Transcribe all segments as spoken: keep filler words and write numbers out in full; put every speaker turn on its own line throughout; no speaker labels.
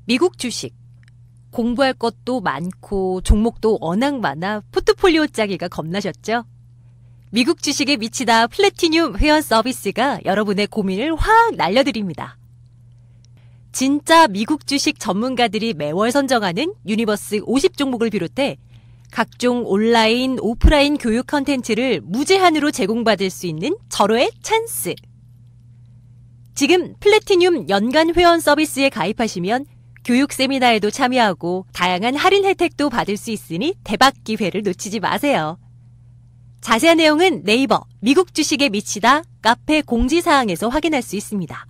미국 주식. 공부할 것도 많고 종목도 워낙 많아 포트폴리오 짜기가 겁나셨죠? 미국 주식에 미치다 플래티늄 회원 서비스가 여러분의 고민을 확 날려드립니다. 진짜 미국 주식 전문가들이 매월 선정하는 유니버스 오십 종목을 비롯해 각종 온라인, 오프라인 교육 컨텐츠를 무제한으로 제공받을 수 있는 절호의 찬스. 지금 플래티늄 연간 회원 서비스에 가입하시면 교육 세미나에도 참여하고 다양한 할인 혜택도 받을 수 있으니 대박 기회를 놓치지 마세요. 자세한 내용은 네이버 미국 주식에 미치다 카페 공지사항에서 확인할 수 있습니다.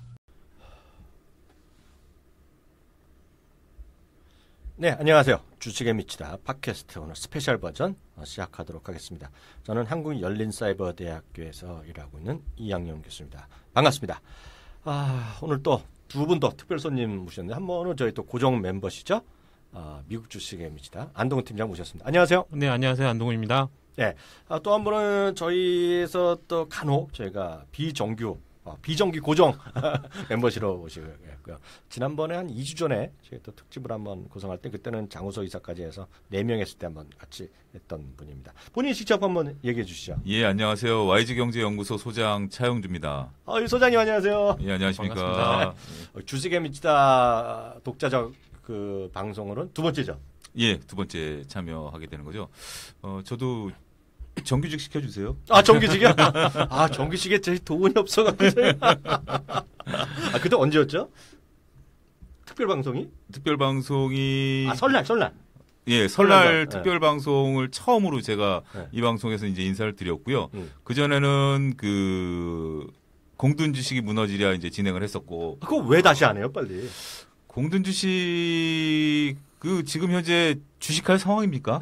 네, 안녕하세요. 주식에 미치다 팟캐스트 오늘 스페셜 버전 시작하도록 하겠습니다. 저는 한국열린사이버대학교에서 일하고 있는 이양용 교수입니다. 반갑습니다. 아, 오늘 또 두 분 더 특별 손님 모셨는데 한 번은 저희 또 고정 멤버시죠. 아, 미국 주식에 미치다 안동훈 팀장 모셨습니다. 안녕하세요.
네, 안녕하세요. 안동훈입니다.
네, 아, 또 한 분은 저희에서 또 간혹 저희가 비정규 어, 비정기 고정 멤버시로 모시고요. 지난번에 한 이 주 전에 저희 또 특집을 한번 구성할 때 그때는 장우석 이사까지 해서 네 명 했을 때 한번 같이 했던 분입니다. 본인이 직접 한번 얘기해 주시죠.
예, 안녕하세요. 와이지경제연구소 소장 차용주입니다.
어, 이 소장님 안녕하세요.
예, 안녕하십니까.
반갑습니다.
어, 주식에 미치다 독자적 그 방송으로는 두 번째죠.
예, 두 번째 참여하게 되는 거죠. 어, 저도 정규직 시켜주세요.
아, 정규직이요? 아, 정규직에 제 돈이 없어가지고. 아, 그때 언제였죠? 특별 방송이?
특별 방송이
아, 설날, 설날.
예, 설날
설날,
특별 방송을 처음으로 제가
네.
이 방송에서 이제 인사를 드렸고요.
음.
그 전에는 그 공든 주식이 무너지랴 이제 진행을 했었고.
그거 왜 다시 안 해요, 빨리?
공든 주식 그 지금 현재 주식할 상황입니까?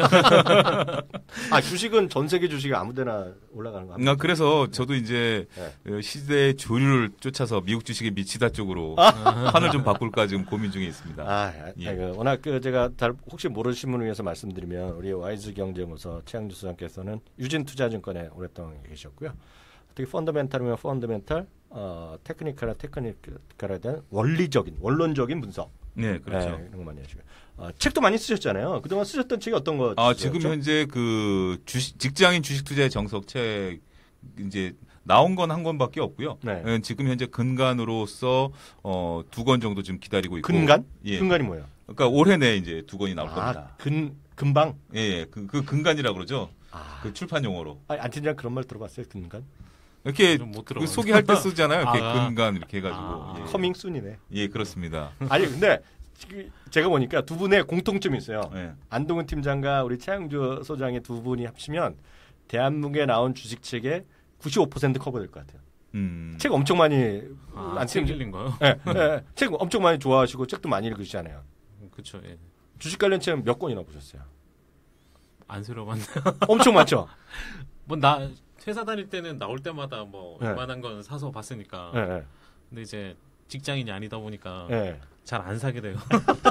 아, 주식은 전 세계 주식이 아무데나 올라가는 거 아닙니까?
아, 그래서 저도 이제
네.
시대의 조류를 쫓아서 미국 주식에 미치다 쪽으로 판을 좀 바꿀까 지금 고민 중에 있습니다.
아,
예.
아 그, 워낙 그 제가 잘 혹시 모르신 분을 위해서 말씀드리면 우리 와이즈 경제연구소 최양주 소장께서는 유진투자증권에 오랫동안 계셨고요. 특히 펀더멘탈이면 펀더멘탈, 어, 테크니컬이나 테크니컬에 대한 원리적인, 원론적인 분석.
네, 그렇죠.
네, 이런 거 많이 하시고요. 어, 책도 많이 쓰셨잖아요. 그동안 쓰셨던 책이 어떤 거?
아,
쓰셨죠?
지금 현재 그 주식, 직장인 주식 투자의 정석책 이제 나온 건 한 권밖에 없고요.
네.
예, 지금 현재 근간으로서 어, 두 권 정도 지금 기다리고 있고.
근간?
예.
근간이 뭐예요?
그러니까 올해 내 이제 두 권이 나올
아,
겁니다.
근 근방?
예, 예. 그, 그 근간이라고 그러죠.
아,
그 출판 용어로.
아니, 안 팀장 그런 말 들어봤어요? 근간?
이렇게
못
그
들어봤는데.
소개할 때 쓰잖아요. 이렇게
아.
근간 이렇게 해가지고.
아.
예.
커밍 순이네.
예, 그렇습니다.
아니 근데 지금 제가 보니까 두 분의 공통점이 있어요.
예.
안동훈 팀장과 우리 최양주 소장의 두 분이 합치면 대한민국에 나온 주식책의 구십오 퍼센트 커버될 것 같아요.
음.
책 엄청 많이
아,
안
책
팀-
읽는 거요?
예, 예, 책 엄청 많이 좋아하시고 책도 많이 읽으시잖아요.
그렇죠. 예.
주식 관련 책 몇 권이나 보셨어요?
안 새로봤네.
엄청 많죠.
뭐 나 회사 다닐 때는 나올 때마다 뭐
네.
웬만한 건 사서 봤으니까.
예, 예,
근데 이제 직장인이 아니다 보니까
예.
잘 안 사게 돼요.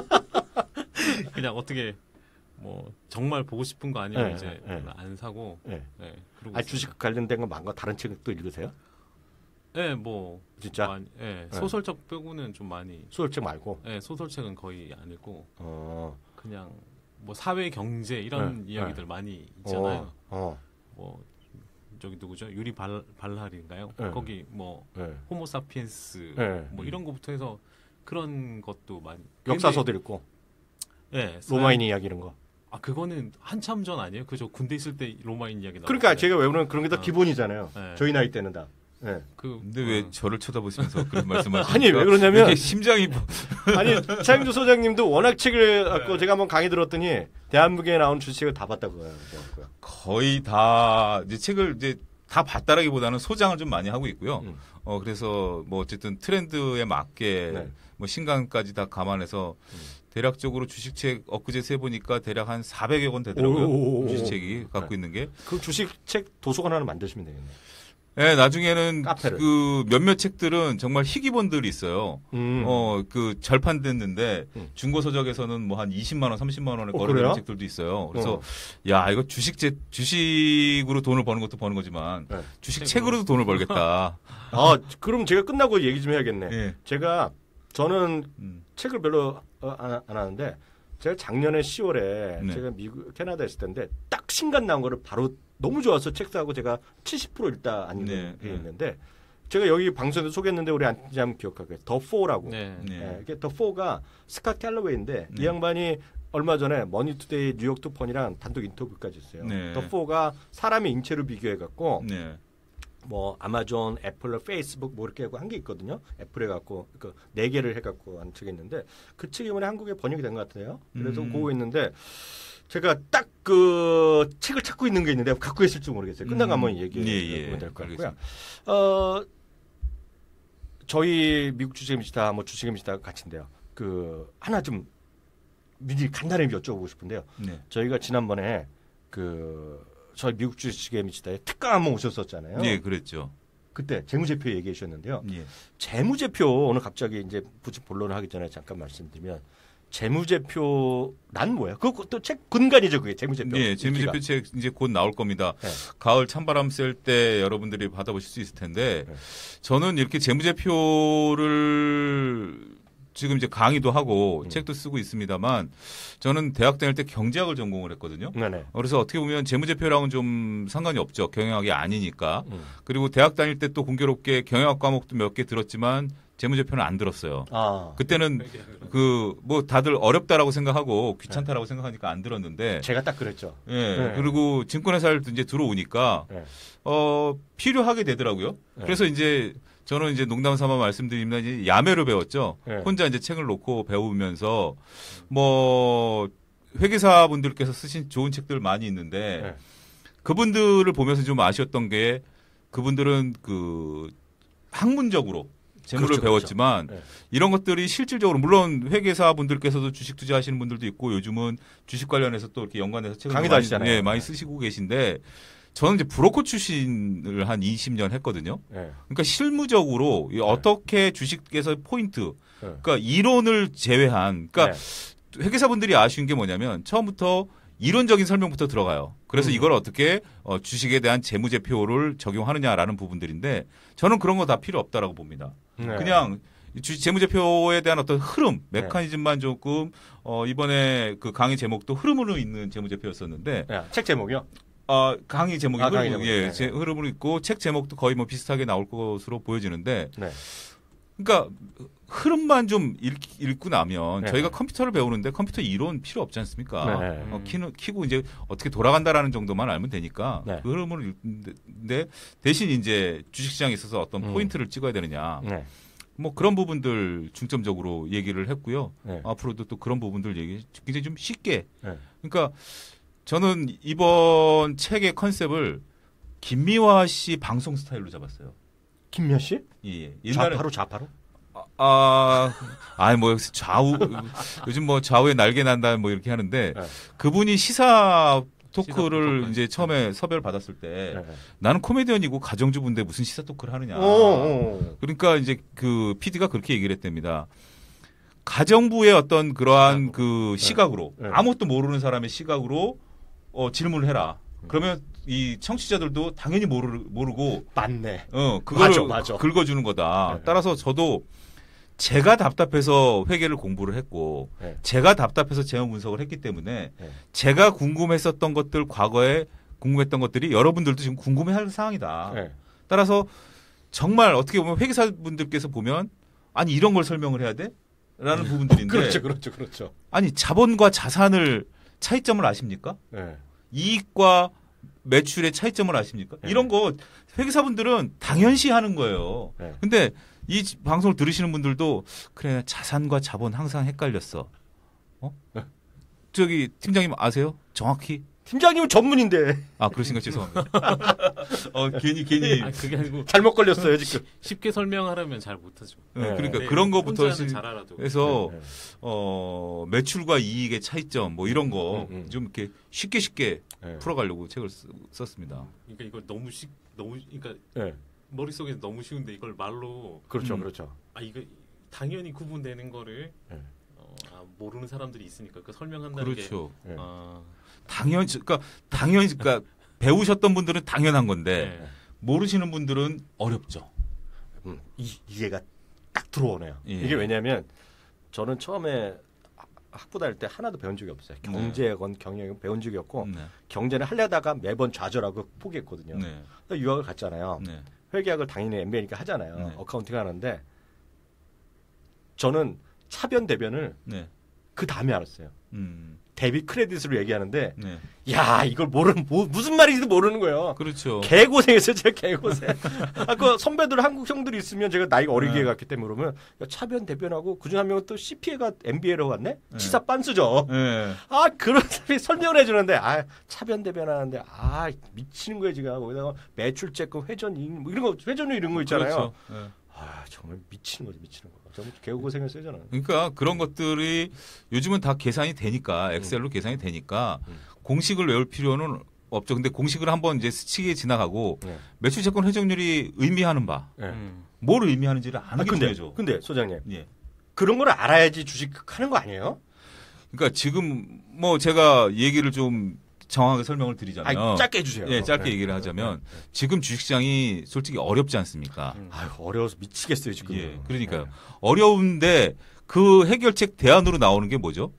그냥 어떻게 뭐 정말 보고 싶은 거 아니면
네,
이제
네.
안 사고.
예.
네, 그러고
아,
있어요.
주식 관련된 거 많고 다른 책도 읽으세요?
네, 뭐
진짜?
많이, 예,
네.
소설책 빼고는 좀 많이.
소설책 말고.
예, 소설책은 거의 안 읽고
어.
그냥 뭐 사회 경제 이런
네,
이야기들 많이 있잖아요.
어. 어.
뭐 저기 누구죠? 유리 발 발랄인가요?
네.
거기 뭐
예.
호모사피엔스
네.
뭐 이런 거부터 해서 그런 것도 많이
역사서도 읽고
예,
로마인 이야기 이런 거.
아 그거는 한참 전 아니에요? 그저 군대 있을 때 로마인 이야기 나왔어요.
그러니까 제가 외우는 그런 게 다
어.
기본이잖아요.
네.
저희 나이 때는 다. 예.
그
근데 왜
어,
저를 쳐다보시면서 그런 말씀하시니까
아니, 왜 그러냐면-
이렇게 심장이
아니 차영주 소장님도 워낙 책을 갖고 제가 한번 강의 들었더니 대한민국에 나온 주식을 다 봤다고요. 그래갖고요.
거의 다 이제 책을 이제 다 봤다라기보다는 소장을 좀 많이 하고 있고요.
음.
어 그래서 뭐 어쨌든 트렌드에 맞게
네.
뭐 신간까지 다 감안해서
음.
대략적으로 주식책 엊그제 세 보니까 대략 한 사백여 권 되더라고요.
오.
주식책이 갖고
네.
있는 게.
그 주식책 도서관 하나 만드시면 되겠네요.
네, 나중에는
카페를.
그 몇몇 책들은 정말 희귀본들이 있어요.
음.
어, 그 절판됐는데
음.
중고 서적에서는 뭐 한 이십만 원, 삼십만 원에
어,
거래되는
그래요?
책들도 있어요. 그래서
어.
야, 이거 주식제 주식으로 돈을 버는 것도 버는 거지만
네.
주식 책으로도 돈을 벌겠다.
아, 그럼 제가 끝나고 얘기 좀 해야겠네.
예.
제가 저는
음.
책을 별로 어, 안, 안 하는데 제가 작년에 시월에
네.
제가 미국 캐나다에 있을 텐데 딱 신간 나온 거를 바로 너무 좋아서 책 사고 제가 칠십 퍼센트 읽다 안
네,
읽은 게
네.
있는데 제가 여기 방송에서 소개했는데 우리 안지하면 기억할 거예요. 더 포라고.
네.
네.
예, 이게 더 포가 스캇 캘러웨이인데
네.
이 양반이 얼마 전에 머니투데이 뉴욕투펀이랑 단독 인터뷰까지 했어요.
네.
더 포가 사람의 인체로 비교해 갖고
네.
뭐 아마존, 애플, 페이스북 뭐 이렇게 하고 한 게 있거든요. 애플에 갖고 그 네 개를 해 갖고 한 책이 있는데 그 책이 이번에 한국에 번역이 된 것 같아요. 그래서
음.
그거 있는데 제가 딱 그 책을 찾고 있는 게 있는데 갖고 있을지 모르겠어요. 끝나고
음.
한번 얘기해
예, 예.
보면 될 것 같고요.
알겠습니다.
어 저희 미국 주식입니다. 뭐 주식입니다 같은데요. 그 하나 좀 미리 간단히 여쭤보고 싶은데요.
네.
저희가 지난번에 그 저희 미국 주식에 미치다에 특강 한번 오셨었잖아요.
예, 그랬죠.
그때 재무제표 얘기해 주셨는데요.
예.
재무제표 오늘 갑자기 이제 굳이 본론을 하기 전에 잠깐 말씀드리면 재무제표란 뭐예요? 그거 또 책 근간이죠, 그게 재무제표.
예, 재무제표 책 이제 곧 나올 겁니다.
네.
가을 찬바람 쐴 때 여러분들이 받아보실 수 있을 텐데
네.
저는 이렇게 재무제표를 지금 이제 강의도 하고
음.
책도 쓰고 있습니다만 저는 대학 다닐 때 경제학을 전공을 했거든요.
네네.
그래서 어떻게 보면 재무제표랑은 좀 상관이 없죠. 경영학이 아니니까.
음.
그리고 대학 다닐 때 또 공교롭게 경영학 과목도 몇 개 들었지만 재무제표는 안 들었어요.
아,
그때는 그 뭐 다들 어렵다라고 생각하고 귀찮다라고 생각하니까 안 들었는데
제가 딱 그랬죠.
예.
네.
그리고 증권회사를 이제 들어오니까
네.
어 필요하게 되더라고요.
네.
그래서 이제 저는 이제 농담 삼아 말씀드리면 이제 야매로 배웠죠.
네.
혼자 이제 책을 놓고 배우면서 뭐 회계사 분들께서 쓰신 좋은 책들 많이 있는데
네.
그분들을 보면서 좀 아쉬웠던 게 그분들은 그 학문적으로 재무를
그렇죠,
배웠지만
그렇죠. 네.
이런 것들이 실질적으로 물론 회계사 분들께서도 주식 투자하시는 분들도 있고 요즘은 주식 관련해서 또 이렇게 연관해서 책을
강의도
많이,
하시잖아요.
예, 많이 쓰시고 계신데 저는 이제 브로커 출신을 한 이십 년 했거든요.
네.
그러니까 실무적으로 이 어떻게 주식에서 포인트,
네.
그러니까 이론을 제외한, 그러니까
네.
회계사분들이 아쉬운 게 뭐냐면 처음부터 이론적인 설명부터 들어가요. 그래서
음.
이걸 어떻게 어, 주식에 대한 재무제표를 적용하느냐라는 부분들인데 저는 그런 거 다 필요 없다라고 봅니다.
네.
그냥 주, 재무제표에 대한 어떤 흐름, 메커니즘만 조금 어, 이번에 그 강의 제목도 흐름으로 있는 재무제표였었는데
네. 책 제목이요?
어, 강의 제목이
아,
흐름,
강의 제목이.
예,
네.
제, 흐름으로 있고 책 제목도 거의 뭐 비슷하게 나올 것으로 보여지는데
네.
그러니까 흐름만 좀 읽, 읽고 나면
네.
저희가 컴퓨터를 배우는데 컴퓨터 이론 필요 없지 않습니까?
네.
어, 키는, 키고 이제 어떻게 돌아간다라는 정도만 알면 되니까
네.
그 흐름을 읽는데 대신 이제 주식시장에 있어서 어떤
음.
포인트를 찍어야 되느냐
네.
뭐 그런 부분들 중점적으로 얘기를 했고요.
네.
앞으로도 또 그런 부분들 얘기 굉장히 좀 쉽게
네.
그러니까 저는 이번 책의 컨셉을 김미화 씨 방송 스타일로 잡았어요.
김미아 씨?
예, 예. 옛날에
좌파로 좌파로?
아, 아니 뭐 좌우 요즘 뭐 좌우에 날개 난다 뭐 이렇게 하는데
네.
그분이 시사 토크를
토크.
이제 처음에 섭외를 받았을 때
네.
나는 코미디언이고 가정주부인데 무슨 시사 토크를 하느냐.
오, 오.
그러니까 이제 그 피디가 그렇게 얘기를 했답니다. 가정부의 어떤 그러한 그 시각으로
네.
아무것도 모르는 사람의 시각으로 어, 질문을 해라. 그러면 이 청취자들도 당연히 모르, 모르고
맞네.
어, 그걸
맞아, 맞아.
긁어주는 거다.
네.
따라서 저도 제가 답답해서 회계를 공부를 했고
네.
제가 답답해서 재무 분석을 했기 때문에
네.
제가 궁금했었던 것들 과거에 궁금했던 것들이 여러분들도 지금 궁금해할 사항이다.
네.
따라서 정말 어떻게 보면 회계사분들께서 보면 아니 이런 걸 설명을 해야 돼? 라는 부분들인데
그렇죠, 그렇죠, 그렇죠.
아니 자본과 자산을 차이점을 아십니까?
네.
이익과 매출의 차이점을 아십니까?
네.
이런 거 회계사분들은 당연시 하는 거예요.
네.
근데 이 방송을 들으시는 분들도 그래 자산과 자본 항상 헷갈렸어. 어?
네.
저기 팀장님 아세요? 정확히?
팀장님은 전문인데
아 그러신가 죄송합니다. 어 괜히 괜히
아 그게 아니고
잘못 걸렸어요 지금.
쉽게 설명하려면 잘 못하죠.
어,
네.
그러니까
네,
그런 거부터
혼자는
시-
잘 알아도.
해서
네, 네.
어 매출과 이익의 차이점 뭐 이런 거
음, 음.
좀 이렇게 쉽게 쉽게
네.
풀어가려고 책을 쓰, 썼습니다.
그러니까 이걸 너무 쉽 너무 그러니까
네.
머릿속에 너무 쉬운데 이걸 말로
그렇죠,
음.
그렇죠.
아 이거 당연히 구분되는 거를
네.
어, 아, 모르는 사람들이 있으니까 그 설명한다는 게
그렇죠.
네.
아,
당연히 그러니까 당연히 그러니까 배우셨던 분들은 당연한 건데
네.
모르시는 분들은 어렵죠.
음, 이, 이해가 딱 들어오네요.
예.
이게 왜냐하면 저는 처음에 학부 다닐 때 하나도 배운 적이 없어요. 경제건 경영이건 배운 적이 없고
네.
경제는 하려다가 매번 좌절하고 포기했거든요.
네.
유학을 갔잖아요.
네.
회계학을 당연히 엠비에이니까 하잖아요.
네.
어카운팅 하는데 저는 차변 대변을
네.
그 다음에 알았어요.
음.
데뷔 크레딧으로 얘기하는데
네.
야 이걸 모르는 뭐, 무슨 말인지도 모르는 거예요.
그렇죠.
개고생했어요. 제가 개고생. 아, 그 선배들 한국 형들이 있으면 제가 나이가 어리게
네.
갔기 때문에 그러면 야, 차변 대변하고 그중 한 명은 또 씨피에가 엠비에이로 갔네.
네.
치사 빤스죠.
네.
아 그런 사람이 설명을 해주는데 아 차변 대변하는데 아 미치는 거예요 지금. 거기다가 매출채권 회전이익 뭐 이런 거 회전율 이런 거 있잖아요.
그렇죠. 네.
아 정말 미치는 거지 미치는 거. 정말 개고생했어요 저는.
그러니까 그런 것들이 요즘은 다 계산이 되니까 엑셀로 음. 계산이 되니까
음.
공식을 외울 필요는 없죠. 근데 공식을 한번 이제 스치게 지나가고
네.
매출채권 회전율이 의미하는 바,
네.
음.
뭘 의미하는지를 아는
아,
게
근데
중요하죠.
근데 소장님
예.
그런 걸 알아야지 주식 하는 거 아니에요?
그러니까 지금 뭐 제가 얘기를 좀 정확하게 설명을 드리자면,
아 짧게 해주세요.
예, 짧게
네.
얘기를 하자면
네. 네.
지금 주식시장이 솔직히 어렵지 않습니까?
음.
아유 어려워서 미치겠어요 지금.
예, 그러니까요.
네.
어려운데 그 해결책 대안으로 나오는 게 뭐죠?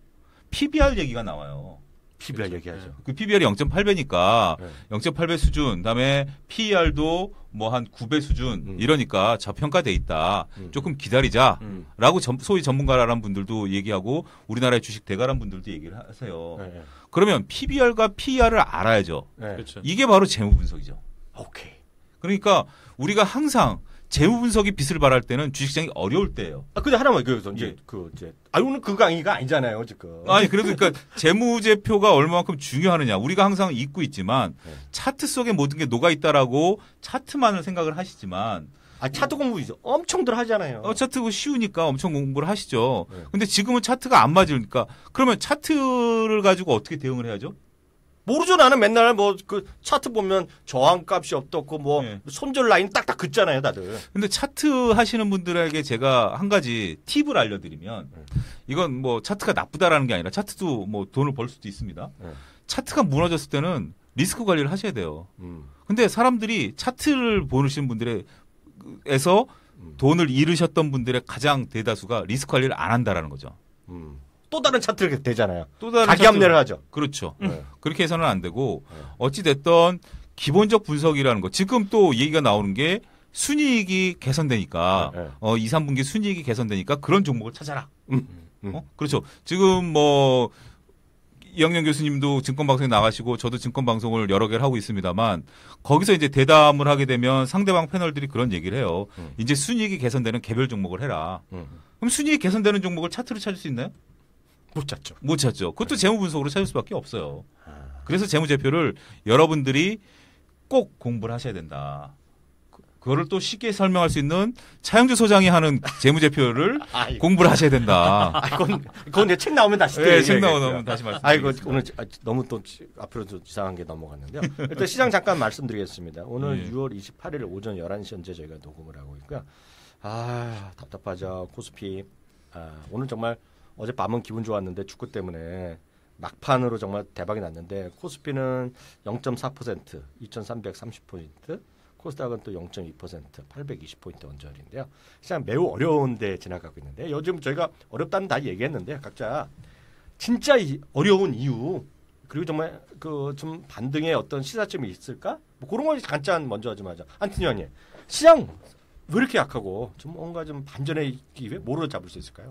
피비알 얘기가 나와요.
피비알
그렇죠.
얘기하죠.
그 피비알이 영 점 팔 배니까
네.
영 점 팔 배 수준, 그다음에 피이알도 뭐 한 구 배 수준
음.
이러니까 저평가돼 있다.
음.
조금 기다리자라고
음.
점- 소위 전문가라는 분들도 얘기하고 우리나라의 주식 대가라는 분들도 얘기를 하세요.
네, 네.
그러면 피비알과 피이알을 알아야죠.
네.
그렇죠.
이게 바로 재무 분석이죠.
오케이.
그러니까 우리가 항상 재무 분석이 빛을 발할 때는 주식시장이 어려울 때예요.
아 근데 하나만 그래서 이제
예.
그 이제 아 오늘 그 강의가 아니잖아요 지금.
아니 그래도 그러니까 재무제표가 얼마만큼 중요하느냐 우리가 항상 잊고 있지만
네.
차트 속에 모든 게 녹아 있다라고 차트만을 생각을 하시지만
아 차트 공부 이제 엄청들 하잖아요.
어, 차트가 쉬우니까 엄청 공부를 하시죠.
네.
근데 지금은 차트가 안 맞으니까 그러면 차트를 가지고 어떻게 대응을 해야죠?
모르죠 나는 맨날 뭐 그 차트 보면 저항값이 어떻고 뭐
네.
손절 라인 딱딱 긋잖아요 다들.
근데 차트 하시는 분들에게 제가 한 가지 팁을 알려드리면
네.
이건 뭐 차트가 나쁘다라는 게 아니라 차트도 뭐 돈을 벌 수도 있습니다.
네.
차트가 무너졌을 때는 리스크 관리를 하셔야 돼요.
음.
근데 사람들이 차트를 보시는 분들에서
음.
돈을 잃으셨던 분들의 가장 대다수가 리스크 관리를 안 한다라는 거죠.
음. 또 다른 차트가 되잖아요.
또 다른
가기
차트-
합례를 하죠.
그렇죠.
네.
그렇게 해서는 안 되고
네.
어찌 됐던 기본적 분석이라는 거. 지금 또 얘기가 나오는 게 순이익이 개선되니까
네, 네.
어, 이, 삼 분기 순이익이 개선되니까 그런 종목을 찾아라.
음.
어? 그렇죠. 지금 뭐 이학년 교수님도 증권방송에 나가시고 저도 증권방송을 여러 개를 하고 있습니다만 거기서 이제 대담을 하게 되면 상대방 패널들이 그런 얘기를 해요.
음.
이제 순이익이 개선되는 개별 종목을 해라.
음.
그럼 순이익 개선되는 종목을 차트로 찾을 수 있나요?
못 찾죠.
못 찾죠. 그것도 재무 분석으로 찾을 수밖에 없어요.
아.
그래서 재무제표를 여러분들이 꼭 공부를 하셔야 된다. 그- 그거를 또 쉽게 설명할 수 있는 차영주 소장이 하는 재무제표를
아, 이거.
공부를 하셔야 된다.
아, 그건 그건 내 책 나오면 다시 또
네, 책
얘기하겠고요.
나오면 다시
아이고
말씀드리겠습니다.
오늘 아, 너무 또 앞으로 좀 이상한 게 넘어갔는데요. 일단 시장 잠깐 말씀드리겠습니다. 오늘
예.
유월 이십팔일 오전 열한 시 현재 저희가 녹음을 하고 있고요. 아 답답하죠. 코스피. 아, 오늘 정말 어제 밤은 기분 좋았는데 축구 때문에 막판으로 정말 대박이 났는데 코스피는 영 점 사 퍼센트 이천삼백삼십 포인트 코스닥은 또 영 점 이 퍼센트 팔백이십 포인트 언저리인데요. 시장 매우 어려운데 지나가고 있는데 요즘 저희가 어렵다는 다 얘기했는데 각자 진짜 이 어려운 이유 그리고 정말 그 좀 반등의 어떤 시사점이 있을까? 뭐 그런 걸 간단 먼저 좀 하자. 안티니 형님 시장 왜 이렇게 약하고 좀 뭔가 좀 반전의 기회 뭐로 잡을 수 있을까요?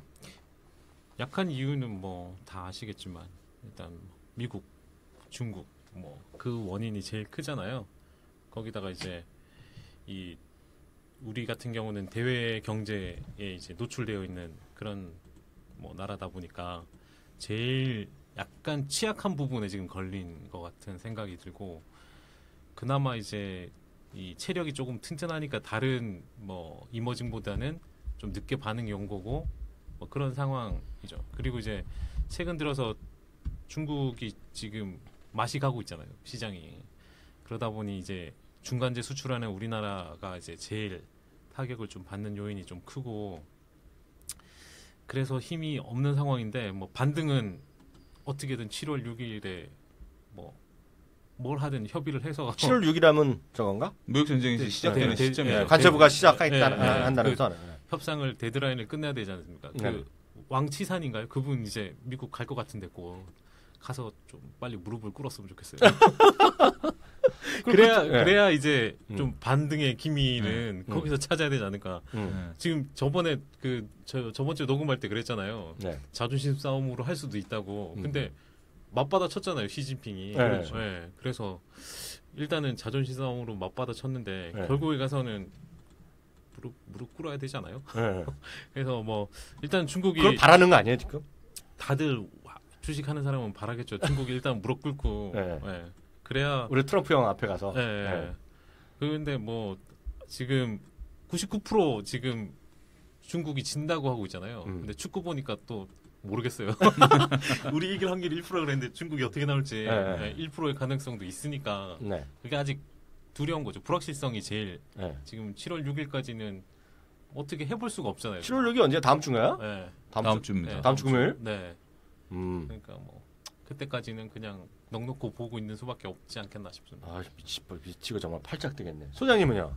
약한 이유는 뭐 다 아시겠지만 일단 미국, 중국 뭐 그 원인이 제일 크잖아요. 거기다가 이제 이 우리 같은 경우는 대외 경제에 이제 노출되어 있는 그런 뭐 나라다 보니까 제일 약간 취약한 부분에 지금 걸린 것 같은 생각이 들고 그나마 이제 이 체력이 조금 튼튼하니까 다른 뭐 이머징보다는 좀 늦게 반응이 온 거고 뭐 그런 상황이죠. 그리고 이제 최근 들어서 중국이 지금 맛이 가고 있잖아요. 시장이. 그러다 보니 이제 중간재 수출하는 우리나라가 이제 제일 타격을 좀 받는 요인이 좀 크고 그래서 힘이 없는 상황인데 뭐 반등은 어떻게든 칠월 육일에 뭐 뭘 하든 협의를 해서
칠월 육일이라면 저건가?
무역 전쟁이
네,
시작되는
네,
시점이에요.
네,
관세부가
네,
시작하겠다
네, 네,
한다면서.
그 협상을 데드라인을 끝내야 되지 않습니까?
네.
그 왕치산인가요? 그분 이제 미국 갈 것 같은데 꼭 가서 좀 빨리 무릎을 꿇었으면 좋겠어요. 그래야
그, 네.
그래야 이제
음.
좀 반등의 기미는
음.
거기서 찾아야 되지 않을까.
음.
네.
지금 저번에 그 저 저번 주에 녹음할 때 그랬잖아요.
네.
자존심 싸움으로 할 수도 있다고.
음.
근데 맞받아 쳤잖아요, 시진핑이.
네.
그렇죠. 네. 그래서 일단은 자존심 싸움으로 맞받아 쳤는데
네.
결국에 가서는 무릎 무릎 꿇어야 되잖아요.
네.
그래서 뭐 일단 중국이
그걸 바라는 거 아니에요 지금?
다들 와, 주식하는 사람은 바라겠죠. 중국이 일단 무릎 꿇고
네.
네. 그래야
우리 트럼프 형 앞에 가서.
네.
네.
그런데 뭐 지금 구십구 퍼센트 지금 중국이 진다고 하고 있잖아요.
음.
근데 축구 보니까 또 모르겠어요. 우리 이길 확률이 일 퍼센트 그랬는데 중국이 어떻게 나올지
네.
네, 일 퍼센트의 가능성도 있으니까
네.
그게 아직 두려운 거죠. 불확실성이 제일
네.
지금 칠월 육일까지는 어떻게 해볼 수가 없잖아요.
칠월 육일 언제? 다음 주인가요?
네.
다음
주.
주입니다.
네,
다음 주 금요일?
네.
음.
그러니까 뭐 그때까지는 그냥 넉넉고 보고 있는 수밖에 없지 않겠나 싶습니다.
아 미치 미치고 정말 팔짝 뜨겠네. 소장님은요?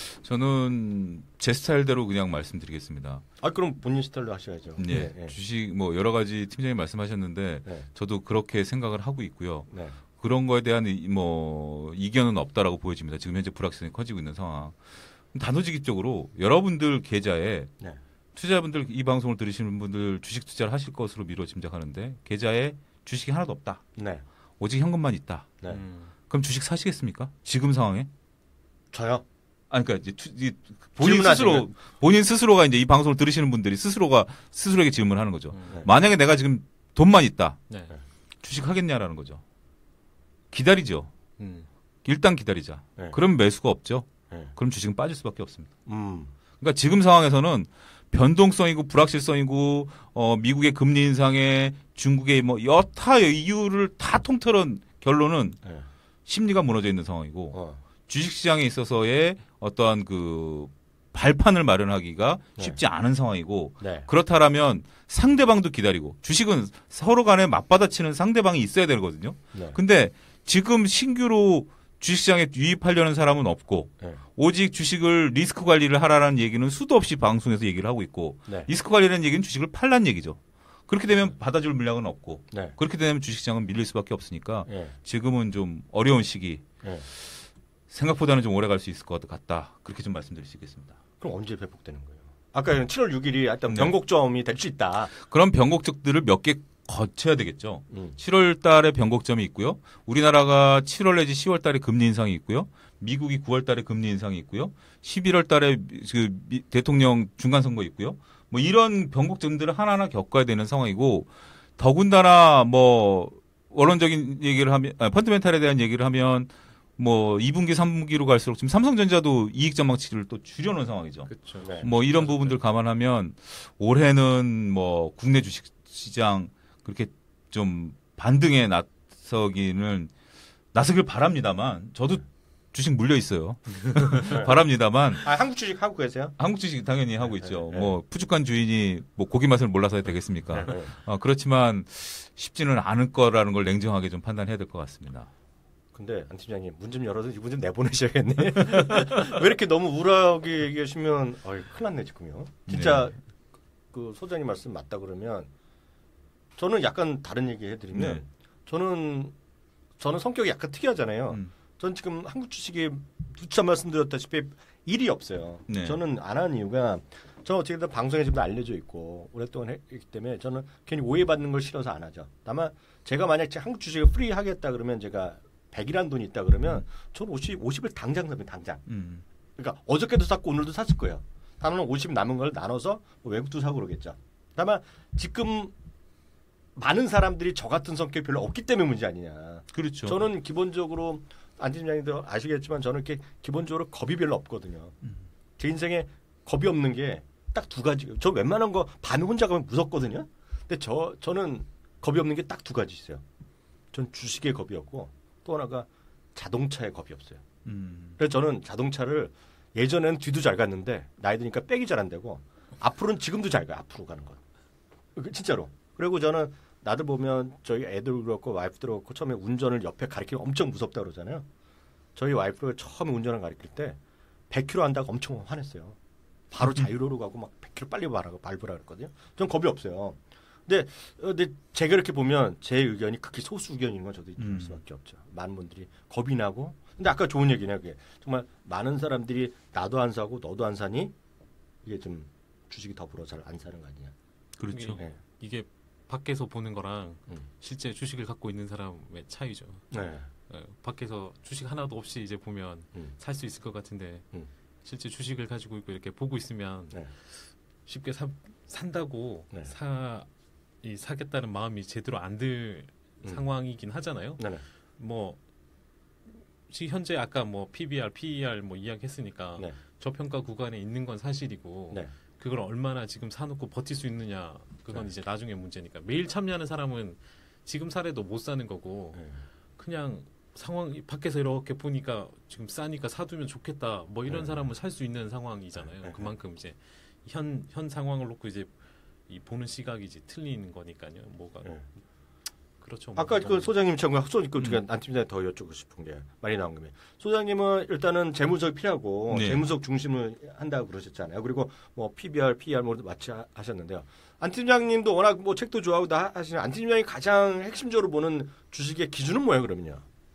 저는 제 스타일대로 그냥 말씀드리겠습니다.
아 그럼 본인 스타일로 하셔야죠.
예,
네.
주식 뭐 여러 가지 팀장님 말씀하셨는데
네.
저도 그렇게 생각을 하고 있고요.
네.
그런 거에 대한 이- 뭐 이견은 없다라고 보여집니다. 지금 현재 불확실성이 커지고 있는 상황. 단호직입적으로 여러분들 계좌에
네.
투자자분들 이 방송을 들으시는 분들 주식 투자를 하실 것으로 미뤄 짐작하는데 계좌에 주식이 하나도 없다.
네.
오직 현금만 있다.
네.
음.
그럼 주식 사시겠습니까? 지금 상황에?
저요?
아니 그러니까 이제 투, 이 본인
질문하시는
스스로 본인 스스로가 이제 이 방송을 들으시는 분들이 스스로가 스스로에게 질문하는 거죠.
음.
네.
만약에 내가 지금 돈만 있다.
네.
주식 하겠냐라는 거죠. 기다리죠.
음.
일단 기다리자.
네.
그럼 매수가 없죠.
네.
그럼 주식은 빠질 수밖에 없습니다.
음.
그러니까 지금 상황에서는 변동성이고 불확실성이고 어, 미국의 금리 인상에 중국의 뭐 여타 이유를 다 통틀은 결론은
네.
심리가 무너져 있는 상황이고
어.
주식시장에 있어서의 어떠한 그 발판을 마련하기가
네.
쉽지 않은 상황이고
네.
그렇다라면 상대방도 기다리고 주식은 서로 간에 맞받아치는 상대방이 있어야 되거든요.
네.
근데 지금 신규로 주식시장에 유입하려는 사람은 없고
네.
오직 주식을 리스크 관리를 하라는 얘기는 수도 없이 방송에서 얘기를 하고 있고
네.
리스크 관리라는 얘기는 주식을 팔라는 얘기죠. 그렇게 되면 받아줄 물량은 없고
네.
그렇게 되면 주식시장은 밀릴 수밖에 없으니까
네.
지금은 좀 어려운 시기
네.
생각보다는 좀 오래 갈 수 있을 것 같다. 그렇게 좀 말씀드릴 수 있겠습니다.
그럼 언제 회복되는 거예요? 아까 칠월 육일이 일단
네.
변곡점이 될 수 있다.
그런 변곡적들을 몇 개 거쳐야 되겠죠.
음.
칠월 달에 변곡점이 있고요. 우리나라가 칠월 내지 시월 달에 금리 인상이 있고요. 미국이 구월 달에 금리 인상이 있고요. 십일월 달에 그 미- 대통령 중간 선거 있고요. 뭐 이런 변곡점들을 하나하나 겪어야 되는 상황이고 더군다나 뭐 원론적인 얘기를 하면 아, 펀드멘탈에 대한 얘기를 하면 뭐 이 분기 삼 분기로 갈수록 지금 삼성전자도 이익 전망치를 또 줄여놓은 상황이죠.
그렇죠.
네.
뭐 이런 부분들 감안하면 올해는 뭐 국내 주식 시장 그렇게 좀 반등에 나서기는 나서길 바랍니다만 저도 주식 물려 있어요. 바랍니다만
아 한국 주식 하고 계세요?
한국 주식 당연히 하고 있죠.
네, 네.
뭐 푸주간 주인이 뭐 고기 맛을 몰라서 해야 되겠습니까?
네.
어, 그렇지만 쉽지는 않을 거라는 걸 냉정하게 좀 판단해야 될 것 같습니다.
근데 안 팀장님 문 좀 열어서 이분 좀 내보내셔야겠네. 왜 이렇게 너무 우울하게 얘기하시면 어이 큰일 났네 지금요. 진짜
네.
그 소장님 말씀 맞다 그러면 저는 약간 다른 얘기 해드리면
네.
저는 저는 성격이 약간 특이하잖아요.
음.
전 지금 한국 주식에 누차 말씀드렸다시피 일이 없어요.
네.
저는 안 하는 이유가 저 어쨌든 방송에 지금 알려져 있고 오랫동안 했기 때문에 저는 괜히 오해받는 걸 싫어서 안 하죠. 다만 제가 만약 한국 주식을 프리 하겠다 그러면 제가 백이란 돈이 있다 그러면 저는 오십, 오십을 당장 사면 당장.
음.
그러니까 어저께도 샀고 오늘도 샀을 거예요. 다만 오십 남은 걸 나눠서 뭐 외국도 사고 그러겠죠. 다만 지금 많은 사람들이 저 같은 성격이 별로 없기 때문에 문제 아니냐.
그렇죠.
저는 기본적으로 안 팀장님도 아시겠지만 저는 이렇게 기본적으로 겁이 별로 없거든요.
음.
제 인생에 겁이 없는 게 딱 두 가지. 저 웬만한 거 밤에 혼자 가면 무섭거든요. 근데 저 저는 겁이 없는 게 딱 두 가지 있어요. 전 주식에 겁이 없고 또 하나가 자동차에 겁이 없어요.
음.
그래서 저는 자동차를 예전에는 뒤도 잘 갔는데 나이 드니까 백이 잘 안 되고 앞으로는 지금도 잘 가요. 앞으로 가는 거. 진짜로. 그리고 저는 나들 보면 저희 애들 그렇고 와이프들 그렇고 처음에 운전을 옆에 가르치면 엄청 무섭다 그러잖아요. 저희 와이프가 처음에 운전을 가르칠 때 백 킬로미터 한다고 엄청 화냈어요. 바로 자유로로 가고 막 백 킬로미터 빨리 밟으라고 밟으라 그랬거든요. 전 겁이 없어요. 근데, 어, 근데 제가 이렇게 보면 제 의견이 극히 소수 의견인 건 저도 있을
음.
수밖에 없죠. 많은 분들이 겁이 나고. 근데 아까 좋은 얘기네. 그게 정말 많은 사람들이 나도 안 사고 너도 안 사니 이게 좀 주식이 더불어 잘 안 사는 거 아니냐.
그렇죠.
네.
이게 밖에서 보는 거랑
음.
실제 주식을 갖고 있는 사람의 차이죠.
네.
예, 밖에서 주식 하나도 없이 이제 보면
음.
살 수 있을 것 같은데
음.
실제 주식을 가지고 있고 이렇게 보고 있으면
네.
쉽게 사, 산다고
네.
사, 이 사겠다는 마음이 제대로 안 들
음.
상황이긴 하잖아요.
네네.
뭐 지금 현재 아까 뭐 피비알, 피이알 뭐 이야기했으니까
네.
저평가 구간에 있는 건 사실이고
네.
그걸 얼마나 지금 사놓고 버틸 수 있느냐 그건
네.
이제 나중에 문제니까 매일 참여하는 사람은 지금 사래도 못 사는 거고
네.
그냥 상황 밖에서 이렇게 보니까 지금 싸니까 사두면 좋겠다 뭐 이런
네.
사람은 살 수 있는 상황이잖아요.
네.
그만큼 이제 현 현 상황을 놓고 이제 이 보는 시각이 이제 틀린 거니까요. 뭐가
네.
그렇죠.
아까
뭐,
그 소장님처럼 소, 그
음.
제가 안 팀장님 더 여쭙고 싶은 게 말이 나온 김에 소장님은 일단은 재무적 피하고
네.
재무적 중심을 한다고 그러셨잖아요. 그리고 뭐 피비알, 피이알 모두 마치 하- 하셨는데요. 안 팀장님도 워낙 뭐 책도 좋아하고 다 하시는 안 팀장이 가장 핵심적으로 보는 주식의 기준은 뭐예요, 그러면요?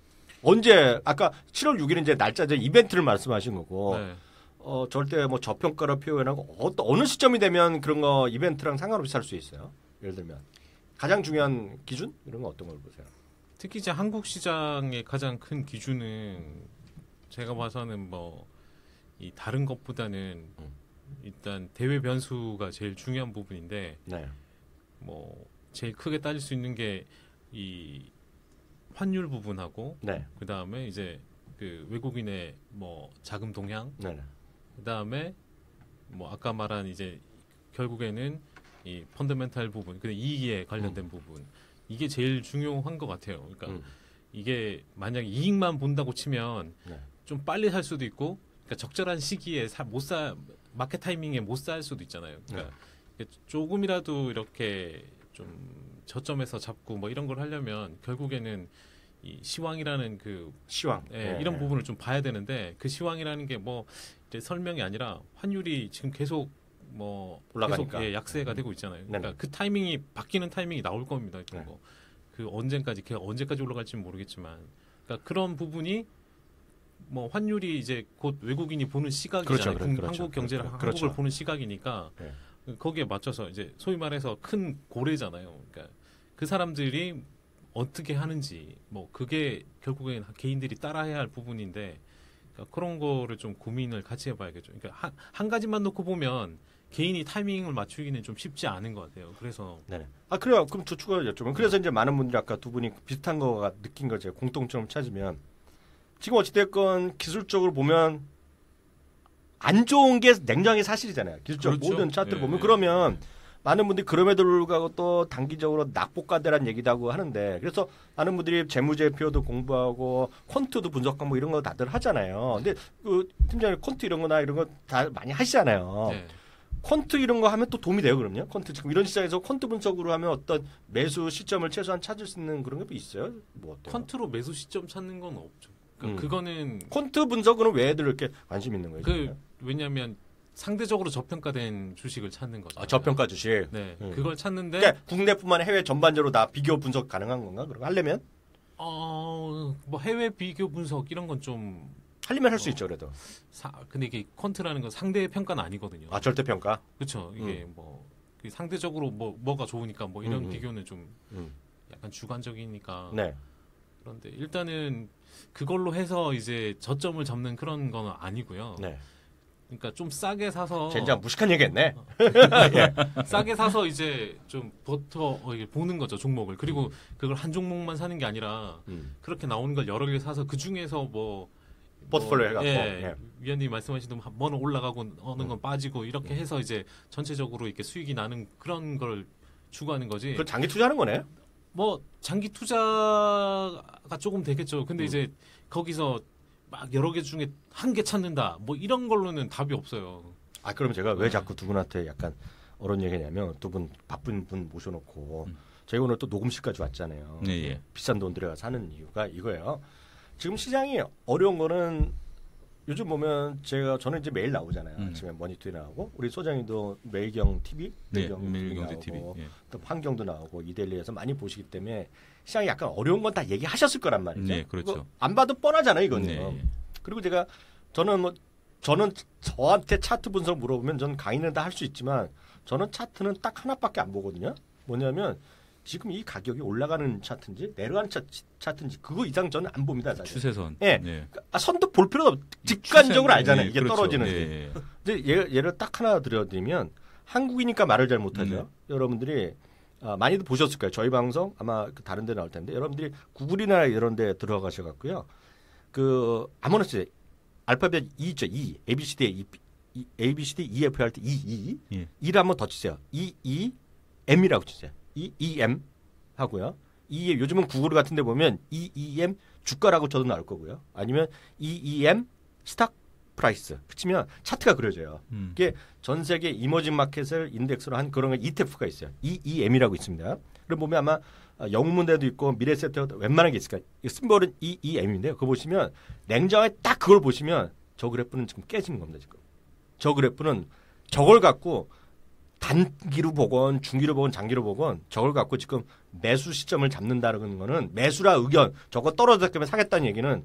언제 아까 칠월 육일은 이제 날짜제 이벤트를 말씀하신 거고
네.
어 절대 뭐 저평가로 표현하고 어, 어느 시점이 되면 그런 거 이벤트랑 상관없이 살 수 있어요. 예를 들면 가장 중요한 기준 이런 건 어떤 걸 보세요?
특히 이제 한국 시장의 가장 큰 기준은 제가 봐서는 뭐 이 다른 것보다는
음.
일단 대외 변수가 제일 중요한 부분인데
네,
뭐 제일 크게 따질 수 있는 게 이 환율 부분하고
네,
그 다음에 이제 그 외국인의 뭐 자금 동향
네, 네.
그 다음에 뭐 아까 말한 이제 결국에는 이 펀더멘탈 부분, 그 이익에 관련된 부분 이게 제일 중요한 것 같아요. 그러니까
음.
이게 만약 이익만 본다고 치면
네.
좀 빨리 살 수도 있고, 그러니까 적절한 시기에 사, 못 사, 마켓 타이밍에 못 살 수도 있잖아요. 그러니까 조금이라도 이렇게 좀 저점에서 잡고 뭐 이런 걸 하려면 결국에는 이 시황이라는 그
시황.
예,
네,
이런
네.
부분을 좀 봐야 되는데 그 시황이라는 게 뭐 설명이 아니라 환율이 지금 계속 뭐
올라가니까.
계속 예, 약세가 되고 있잖아요.
네네.
그러니까 그 타이밍이 바뀌는 타이밍이 나올 겁니다.
네.
뭐. 그 언젠까지 걔 언제까지 올라갈지는 모르겠지만, 그러니까 그런 부분이 뭐 환율이 이제 곧 외국인이 보는 시각이잖아요.
그렇죠, 그렇죠,
금-
그렇죠.
한국 경제를
그렇죠.
한국을 보는 시각이니까
네.
거기에 맞춰서 이제 소위 말해서 큰 고래잖아요. 그러니까 그 사람들이 어떻게 하는지 뭐 그게 결국엔 개인들이 따라해야 할 부분인데 그러니까 그런 거를 좀 고민을 같이 해봐야겠죠. 그러니까 한, 한 가지만 놓고 보면 개인이 타이밍을 맞추기는 좀 쉽지 않은 것 같아요. 그래서
네네. 아 그래요. 그럼 저 추가 여쭤보면 그래서 이제 많은 분들이 아까 두 분이 비슷한 거가 느낀 걸 제가 공통점을 찾으면 지금 어찌됐건 기술적으로 보면 안 좋은 게 냉정히 사실이잖아요. 기술적
그렇죠.
모든 차트를
예,
보면
예,
그러면
예.
많은 분들이 그럼에도 불구하고 또 단기적으로 낙폭과대라는 얘기도 하고 하는데 그래서 많은 분들이 재무제표도 공부하고 퀀트도 분석하고 뭐 이런 거 다들 하잖아요. 근데 그 팀장님 퀀트 이런 거나 이런 거 다 많이 하시잖아요.
네.
퀀트 이런 거 하면 또 도움이 돼요, 그럼요? 퀀트 지금 이런 시장에서 퀀트 분석으로 하면 어떤 매수 시점을 최소한 찾을 수 있는 그런 게 있어요? 뭐 어때요?
컨트로 매수 시점 찾는 건 없죠. 그러니까
음.
그거는
퀀트 분석은 왜들 이렇게 관심 있는 거예요?
그
지금?
왜냐하면 상대적으로 저평가된 주식을 찾는 거죠.
아, 저평가 주식.
네,
음.
그걸 찾는데
그러니까 국내뿐만 아니라 해외 전반적으로 다 비교 분석 가능한 건가? 그런 거 하려면
어, 뭐 해외 비교 분석 이런 건 좀
하려면 할 수
어.
있죠, 그래도.
사, 근데 이게 퀀트라는 건 상대 평가는 아니거든요.
아, 절대 평가.
그렇죠. 이게 뭐 그 상대적으로 뭐 뭐가 좋으니까 뭐 이런
음, 음.
비교는 좀
음.
약간 주관적이니까.
네.
그런데 일단은 그걸로 해서 이제 저점을 잡는 그런 건 아니고요.
네.
그러니까 좀 싸게 사서
젠장 무식한 얘기했네.
싸게 사서 이제 좀 버터 어, 이게 보는 거죠 종목을. 그리고 그걸 한 종목만 사는 게 아니라
음.
그렇게 나오는 걸 여러 개 사서 그 중에서 뭐
포트폴리오
뭐,
해갖고,
예,
예.
위원님이 말씀하신 대로 뭐는 올라가고 어느 건
음.
빠지고 이렇게
음.
해서 이제 전체적으로 이렇게 수익이 나는 그런 걸 추구하는 거지.
그 장기 투자하는 거네.
뭐 장기 투자가 조금 되겠죠. 근데
음.
이제 거기서 막 여러 개 중에 한 개 찾는다. 뭐 이런 걸로는 답이 없어요.
아, 그럼 제가 왜
네.
자꾸 두 분한테 약간 어려운 얘기냐면 두 분 바쁜 분 모셔놓고
음.
저희 오늘 또 녹음실까지 왔잖아요.
네, 예.
비싼 돈 들여가 사는 이유가 이거예요. 지금 시장이 어려운 거는 요즘 보면 제가 저는 이제 매일 나오잖아요.
음.
아침에 머니투에 나오고 우리 소장님도 매일경 티비,
네,
매일경
매일경제
나오고
티비. 예.
또 환경도 나오고 이데일리에서 많이 보시기 때문에 시장이 약간 어려운 건 다 얘기하셨을 거란 말이죠.
네, 그렇죠.
그거 안 봐도 뻔하잖아요, 이거는.
네.
그리고 제가 저는 뭐 저는 저한테 차트 분석 물어보면 저는 강의는 다 할 수 있지만 저는 차트는 딱 하나밖에 안 보거든요. 뭐냐면 지금 이 가격이 올라가는 차트인지 내려가는 차, 차트인지 그거 이상 저는 안 봅니다. 사실.
추세선.
예.
네.
아, 선도 볼 필요도 없. 직관적으로
추세-
알잖아요.
네,
이게
그렇죠.
떨어지는지.
네.
근데 예를, 예를 딱 하나 드려드리면 한국이니까 말을 잘 못하죠.
네.
여러분들이 아, 많이도 보셨을 거예요. 저희 방송 아마 그 다른 데 나올 텐데 여러분들이 구글이나 이런 데 들어가셔갖고요. 그 아무나 쓰세요. 알파벳 E 있죠. E. 에이비씨디에 E. E, 에이비씨디 이에프 할 때 E, E.
예.
E를 한번 더 치세요. E, E, M이라고 치세요. E, E, M 하고요. E, 요즘은 구글 같은 데 보면 E, E, M 주가라고 쳐도 나올 거고요. 아니면 E, E, M 스탁 프라이스 치면 차트가 그려져요.
음.
이게 전 세계 이머징 마켓을 인덱스로 한 그런 이티에프가 있어요. E, E, M이라고 있습니다. 그럼 보면 아마 영문에도 있고 미래세트도 웬만한 게 있을까요? 심볼은 E, E, M인데요. 그거 보시면 냉정하게 딱 그걸 보시면 저 그래프는 지금 깨지는 겁니다. 지금. 저 그래프는 저걸 갖고 단기로 보건 중기로 보건 장기로 보건 저걸 갖고 지금 매수 시점을 잡는다는 거는 매수라 의견 저거 떨어졌기 때문에 사겠다는 얘기는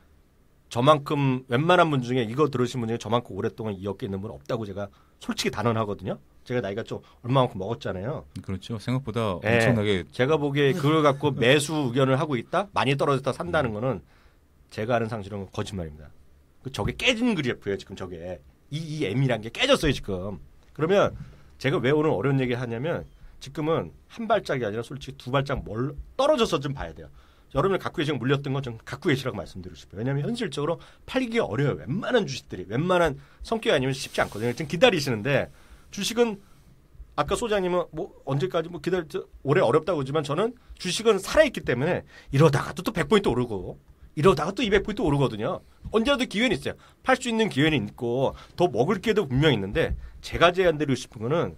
저만큼 웬만한 분 중에 이거 들으신 분 중에 저만큼 오랫동안 이 업계에 있는 분 없다고 제가 솔직히 단언하거든요. 제가 나이가 좀 얼마만큼 먹었잖아요.
그렇죠. 생각보다
네.
엄청나게
제가 보기에 그걸 갖고 매수 의견을 하고 있다? 많이 떨어졌다 산다는 거는 제가 아는 상식으로는 거짓말입니다. 그 저게 깨진 그래프예요. 지금 저게. 이, 이 M이란 게 깨졌어요. 지금. 그러면 제가 왜 오늘 어려운 얘기를 하냐면 지금은 한 발짝이 아니라 솔직히 두 발짝 멀 떨어져서 좀 봐야 돼요. 여러분이 갖고 계시고 물렸던 건 좀 갖고 계시라고 말씀드리고 싶어요. 왜냐하면 현실적으로 팔기가 어려워요. 웬만한 주식들이. 웬만한 성격이 아니면 쉽지 않거든요. 지금 기다리시는데 주식은 아까 소장님은 뭐 언제까지 뭐 기다릴 올해 어렵다고 하지만 저는 주식은 살아있기 때문에 이러다가 또 백 포인트 오르고 이러다가 또 이백 포인트 오르거든요. 언제라도 기회는 있어요. 팔 수 있는 기회는 있고 더 먹을 기회도 분명히 있는데 제가 제안드리고 싶은 거는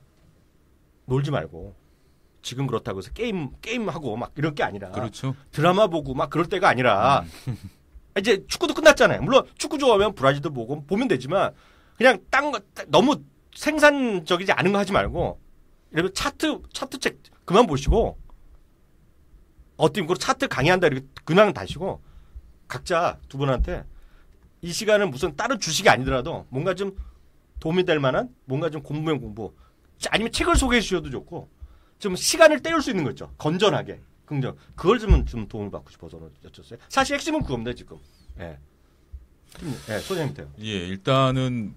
놀지 말고 지금 그렇다고 해서 게임 게임하고 막 이런 게 아니라
그렇죠.
드라마 보고 막 그럴 때가 아니라 이제 축구도 끝났잖아요. 물론 축구 좋아하면 브라질도 보고 보면 되지만 그냥 딴 거 너무 생산적이지 않은 거 하지 말고 이러면 차트 차트 책 그만 보시고 어떤 거 차트 강의한다 이렇게 그냥 다시고 각자 두 분한테 이 시간은 무슨 다른 주식이 아니더라도 뭔가 좀 도움이 될 만한 뭔가 좀 공부면 공부 아니면 책을 소개해 주셔도 좋고 좀 시간을 때울 수 있는 거 있죠. 건전하게 긍정 그걸 좀, 좀 도움을 받고 싶어서 여쭸어요. 사실 핵심은 그겁니다 지금. 예. 예, 소장님부터요.
예, 일단은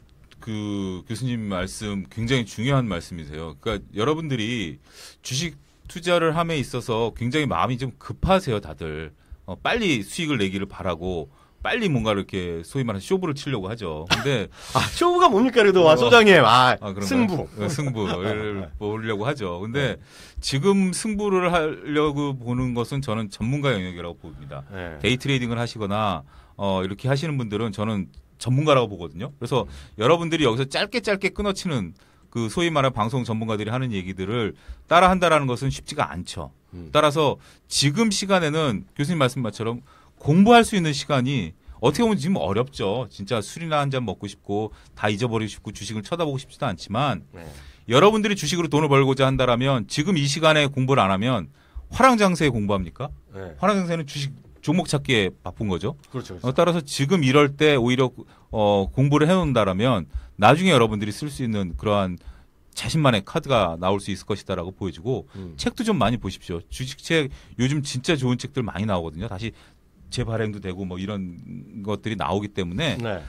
그 교수님 말씀 굉장히 중요한 말씀이세요. 그러니까 여러분들이 주식 투자를 함에 있어서 굉장히 마음이 좀 급하세요, 다들. 어, 빨리 수익을 내기를 바라고 빨리 뭔가 이렇게 소위 말하는 쇼부를 치려고 하죠. 근데
아, 쇼부가 뭡니까 그래도 와
어,
소장님. 아,
아,
승부.
어, 승부를 보려고 하죠. 근데 지금 승부를 하려고 보는 것은 저는 전문가 영역이라고 봅니다.
네.
데이 트레이딩을 하시거나 어, 이렇게 하시는 분들은 저는 전문가라고 보거든요. 그래서 여러분들이 여기서 짧게 짧게 끊어치는 그 소위 말하는 방송 전문가들이 하는 얘기들을 따라 한다라는 것은 쉽지가 않죠.
음.
따라서 지금 시간에는 교수님 말씀처럼 공부할 수 있는 시간이 어떻게 보면 지금 어렵죠. 진짜 술이나 한 잔 먹고 싶고 다 잊어버리고 싶고 주식을 쳐다보고 싶지도 않지만
네.
여러분들이 주식으로 돈을 벌고자 한다라면 지금 이 시간에 공부를 안 하면 화랑장세에 공부합니까?
네.
화랑장세는 주식 종목 찾기에 바쁜 거죠.
그렇죠. 그렇죠.
어, 따라서 지금 이럴 때 오히려 어, 공부를 해놓는다라면 나중에 여러분들이 쓸 수 있는 그러한 자신만의 카드가 나올 수 있을 것이다라고 보여지고
음.
책도 좀 많이 보십시오. 주식책 요즘 진짜 좋은 책들 많이 나오거든요. 다시 재발행도 되고 뭐 이런 것들이 나오기 때문에
네.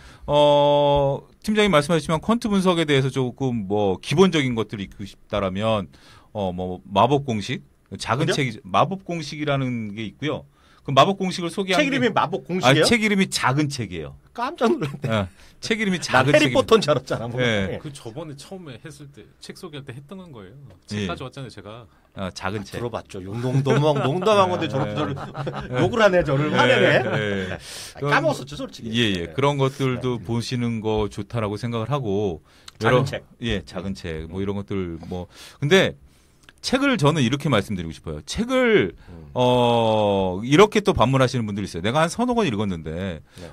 어, 팀장님 말씀하셨지만 퀀트 분석에 대해서 조금 뭐 기본적인 것들을 익히고 싶다라면 어, 뭐 마법 공식 작은
그죠?
책이 마법 공식이라는 게 있고요. 그 마법 공식을 소개한
책 이름이
게,
마법 공식이에요?
아, 책 이름이 작은 책이에요.
깜짝 놀랐네.
예, 책 이름이
나
작은 책이에요.
해리포터인 줄 알았잖아. 뭐.
네.
그 저번에 처음에 했을 때 책 소개할 때 했던 거예요. 책
예.
가져왔잖아요, 제가.
어, 작은 책.
들어봤죠. 농담한 농담한 건데 저를 저를 욕을 하네. 저를 화내네.
예, 예.
아, 까먹었었죠, 솔직히.
예, 예.
네.
그런 것들도 보시는 거 좋다라고 생각을 하고.
작은
여러-
책.
예, 작은 책. 뭐 이런 것들 뭐. 근데 책을 저는 이렇게 말씀드리고 싶어요. 책을,
음.
어, 이렇게 또 반문하시는 분들이 있어요. 내가 한 서너 권 읽었는데,
네.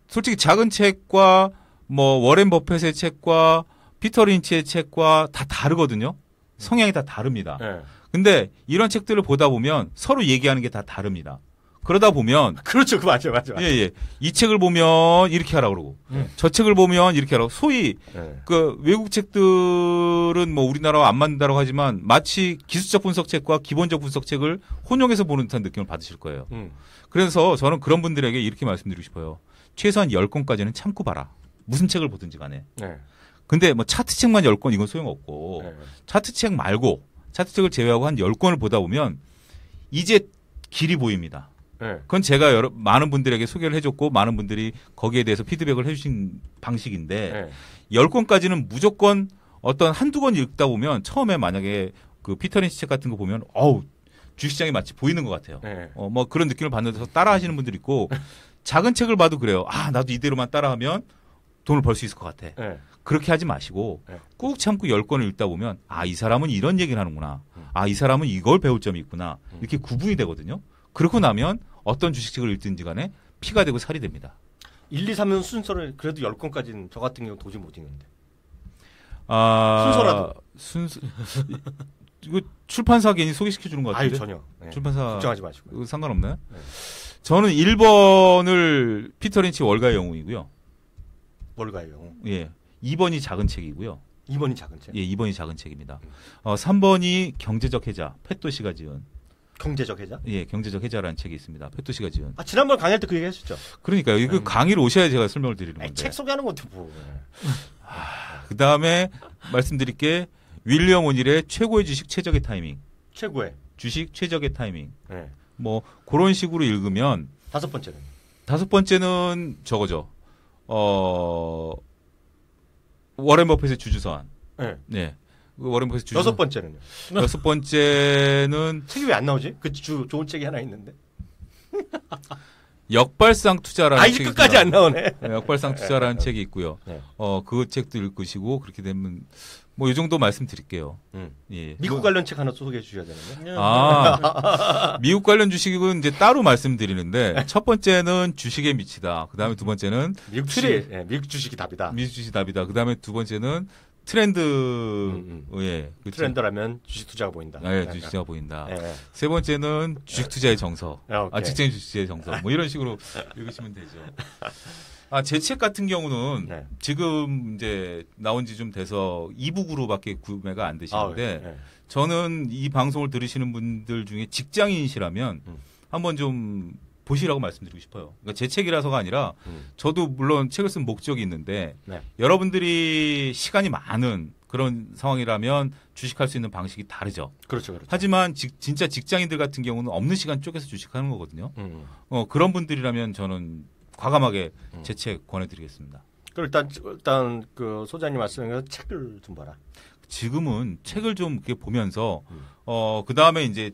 솔직히 작은 책과 뭐 워렌 버핏의 책과 피터 린치의 책과 다 다르거든요. 성향이 다 다릅니다.
네.
근데 이런 책들을 보다 보면 서로 얘기하는 게 다 다릅니다. 그러다 보면
그렇죠. 그 맞아요. 맞아요.
예, 예. 이 책을 보면 이렇게 하라 그러고
음.
저 책을 보면 이렇게 하라고 소위
네.
그 외국 책들은 뭐 우리나라와 안 맞는다고 하지만 마치 기술적 분석책과 기본적 분석책을 혼용해서 보는 듯한 느낌을 받으실 거예요.
음.
그래서 저는 그런 분들에게 이렇게 말씀드리고 싶어요. 최소한 열 권까지는 참고 봐라. 무슨 책을 보든지 간에.
네.
근데 뭐 차트 책만 열 권 이건 소용없고
네.
차트 책 말고 차트 책을 제외하고 한 열 권을 보다 보면 이제 길이 보입니다.
네.
그건 제가 여러 많은 분들에게 소개를 해줬고 많은 분들이 거기에 대해서 피드백을 해주신 방식인데
네.
열 권까지는 무조건 어떤 한두 권 읽다 보면 처음에 만약에 그 피터 린치 책 같은 거 보면 어우 주식시장이 마치 보이는 것 같아요.
네.
어, 뭐 그런 느낌을 받는데서 따라 하시는 분들이 있고 작은 책을 봐도 그래요. 아 나도 이대로만 따라하면 돈을 벌 수 있을 것 같아.
네.
그렇게 하지 마시고
네.
꾹 참고 열 권을 읽다 보면 아 이 사람은 이런 얘기를 하는구나. 아 이 사람은 이걸 배울 점이 있구나. 이렇게 구분이 되거든요. 그러고 나면 어떤 주식책을 읽든지 간에 피가 되고 살이 됩니다.
일, 이, 삼은 순서를 그래도 열 권까지는 저 같은 경우 도저히 못 읽는데.
아,
순서라도.
순서 이거 출판사 괜히 소개시켜 주는 것
아유
같은데.
전혀. 네.
출판사
걱정하지 마시고.
상관없나요?
네.
저는 일 번을 피터 린치 월가의 영웅이고요.
뭘까요?
예. 이 번이 작은 책이고요.
이 번이 작은 책.
예, 이 번이 작은 책입니다. 어, 삼 번이 경제적 해자, 페토 씨가 지은.
경제적 해자?
예, 경제적 해자라는 책이 있습니다. 페토 씨가 지은.
아 지난번 강의할 때 그 얘기 했었죠.
그러니까요. 이거
음.
강의를 오셔야 제가 설명을 드리는
아니,
건데.
책 소개하는 것도 뭐.
그 다음에 말씀드릴 게 윌리엄 오닐의 최고의 주식 최적의 타이밍.
최고의.
주식 최적의 타이밍.
네.
뭐 그런 식으로 읽으면
다섯 번째는.
다섯 번째는 저거죠. 어 워렌 버핏의 주주서한.
네.
네. 그 워렌 버핏의 주주.
여섯 번째는요.
여섯 번째는
책이 왜 안 나오지? 그 주, 좋은 책이 하나 있는데.
역발상 투자라는
아이
책이
끝까지 안 나오네.
네, 역발상 투자라는 책이 있고요.
네.
어, 그 책도 읽으시고 그렇게 되면 뭐 이 정도 말씀드릴게요.
음.
예.
미국 관련 책 하나 소개해 주셔야 되는데.
아, 미국 관련 주식은 이제 따로 말씀드리는데 첫 번째는 주식에 미치다. 그다음에 두 번째는
미국
트레-
주식, 예, 미국 주식이 답이다.
미국 주식 답이다. 그다음에 두 번째는 트렌드
음,
예. 그렇죠.
트렌드라면 주식 투자가 보인다.
예, 주식 투자가 보인다.
예, 예.
세 번째는 주식 투자의 정서.
아, 오케이.
아, 직장인 주식 투자의 정서. 뭐 이런 식으로 읽으시면 되죠. 아, 제 책 같은 경우는
네.
지금 이제 나온 지 좀 돼서 이북으로밖에 구매가 안 되시는데
아, 예.
저는 이 방송을 들으시는 분들 중에 직장인이시라면
음.
한번 좀 보시라고 말씀드리고 싶어요. 그러니까 제 책이라서가 아니라
음.
저도 물론 책을 쓴 목적이 있는데
네.
여러분들이 시간이 많은 그런 상황이라면 주식할 수 있는 방식이 다르죠.
그렇죠, 그렇죠.
하지만 직- 진짜 직장인들 같은 경우는 없는 시간 쪼개서 주식하는 거거든요.
음.
어, 그런 분들이라면 저는 과감하게
음.
제 책 권해드리겠습니다.
그럼 일단 일단 그 소장님 말씀에 책을 좀 봐라.
지금은 책을 좀 이렇게 보면서
음.
어 그다음에 이제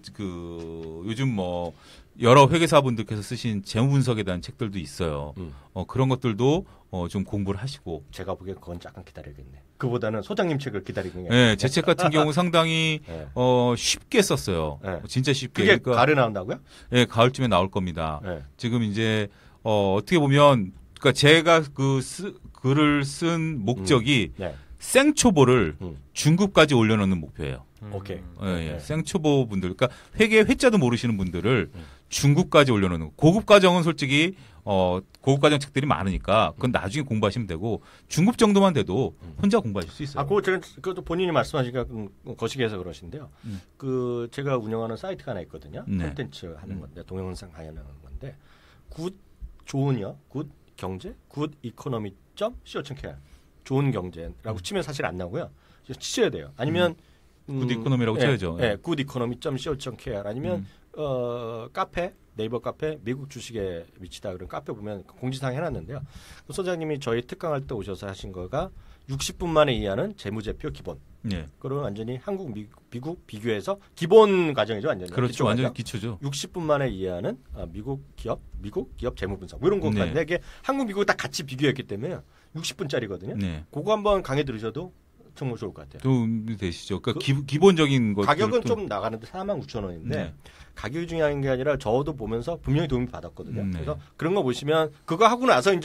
그 요즘 뭐 여러 회계사분들께서 쓰신 재무 분석에 대한 책들도 있어요.
음.
어 그런 것들도 어 좀 공부를 하시고
제가 보기엔 그건 잠깐 기다려야겠네. 그보다는 소장님 책을 기다리는 게.
예, 제 책 같은 경우 상당히
예.
어 쉽게 썼어요.
네.
진짜 쉽게.
그게
그러니까
가을에 나온다고요?
예, 가을쯤에 나올 겁니다.
예.
지금 이제 어 어떻게 보면 그러니까 제가 그 쓰, 글을 쓴 목적이
네.
생초보를
음.
중급까지 올려놓는 목표예요.
오케이.
예, 예.
네.
생초보 분들, 그러니까 회계 회자도 모르시는 분들을
음.
중급까지 올려놓는 고급 과정은 솔직히 어 고급 과정 책들이 많으니까 그건 나중에 공부하시면 되고 중급 정도만 돼도 혼자 공부하실 수 있어요.
아, 그거 제가 그것도 본인이 말씀하시니까 음, 거시기해서 그러신데요.
음.
그 제가 운영하는 사이트가 하나 있거든요.
네.
콘텐츠 하는
음.
건데 동영상 강연하는 건데 굿 좋은요, 굿 경제, 굿 이코노미 점 씨오 점 케이알 좋은 경제라고 치면 사실 안 나오고요. 치셔야 돼요. 아니면
음. 굿 이코노미라고
예,
쳐야죠.
예, 굿 이코노미 점 씨오 점 케이알 아니면
음.
어, 카페 네이버 카페 미국 주식에 미치다 그런 카페 보면 공지사항 해놨는데요. 그 소장님이 저희 특강할 때 오셔서 하신 거가 육십 분 만에 이해하는 재무제표 기본.
예.
그러면 완전히 한국, 미국, 미국 비교해서 기본 과정이죠, 완전히.
그렇죠.
기초
완전히
과정.
기초죠.
육십 분 만에 이해하는 아, 미국 기업, 미국 기업 재무 분석 뭐 이런 것까지.
네.
이게 한국, 미국 다 같이 비교했기 때문에 육십 분짜리거든요.
네.
그거 한번 강의 들으셔도 정말 좋을 것 같아요.
도움이 되시죠. 그러니까
그-
기, 기본적인 것
가격은 좀 나가는데 사만 구천 원인데
네.
가격이 중요한 게 아니라 저도 보면서 분명히 도움이 받았거든요.
네.
그래서 그런 거 보시면 그거 하고 나서 이제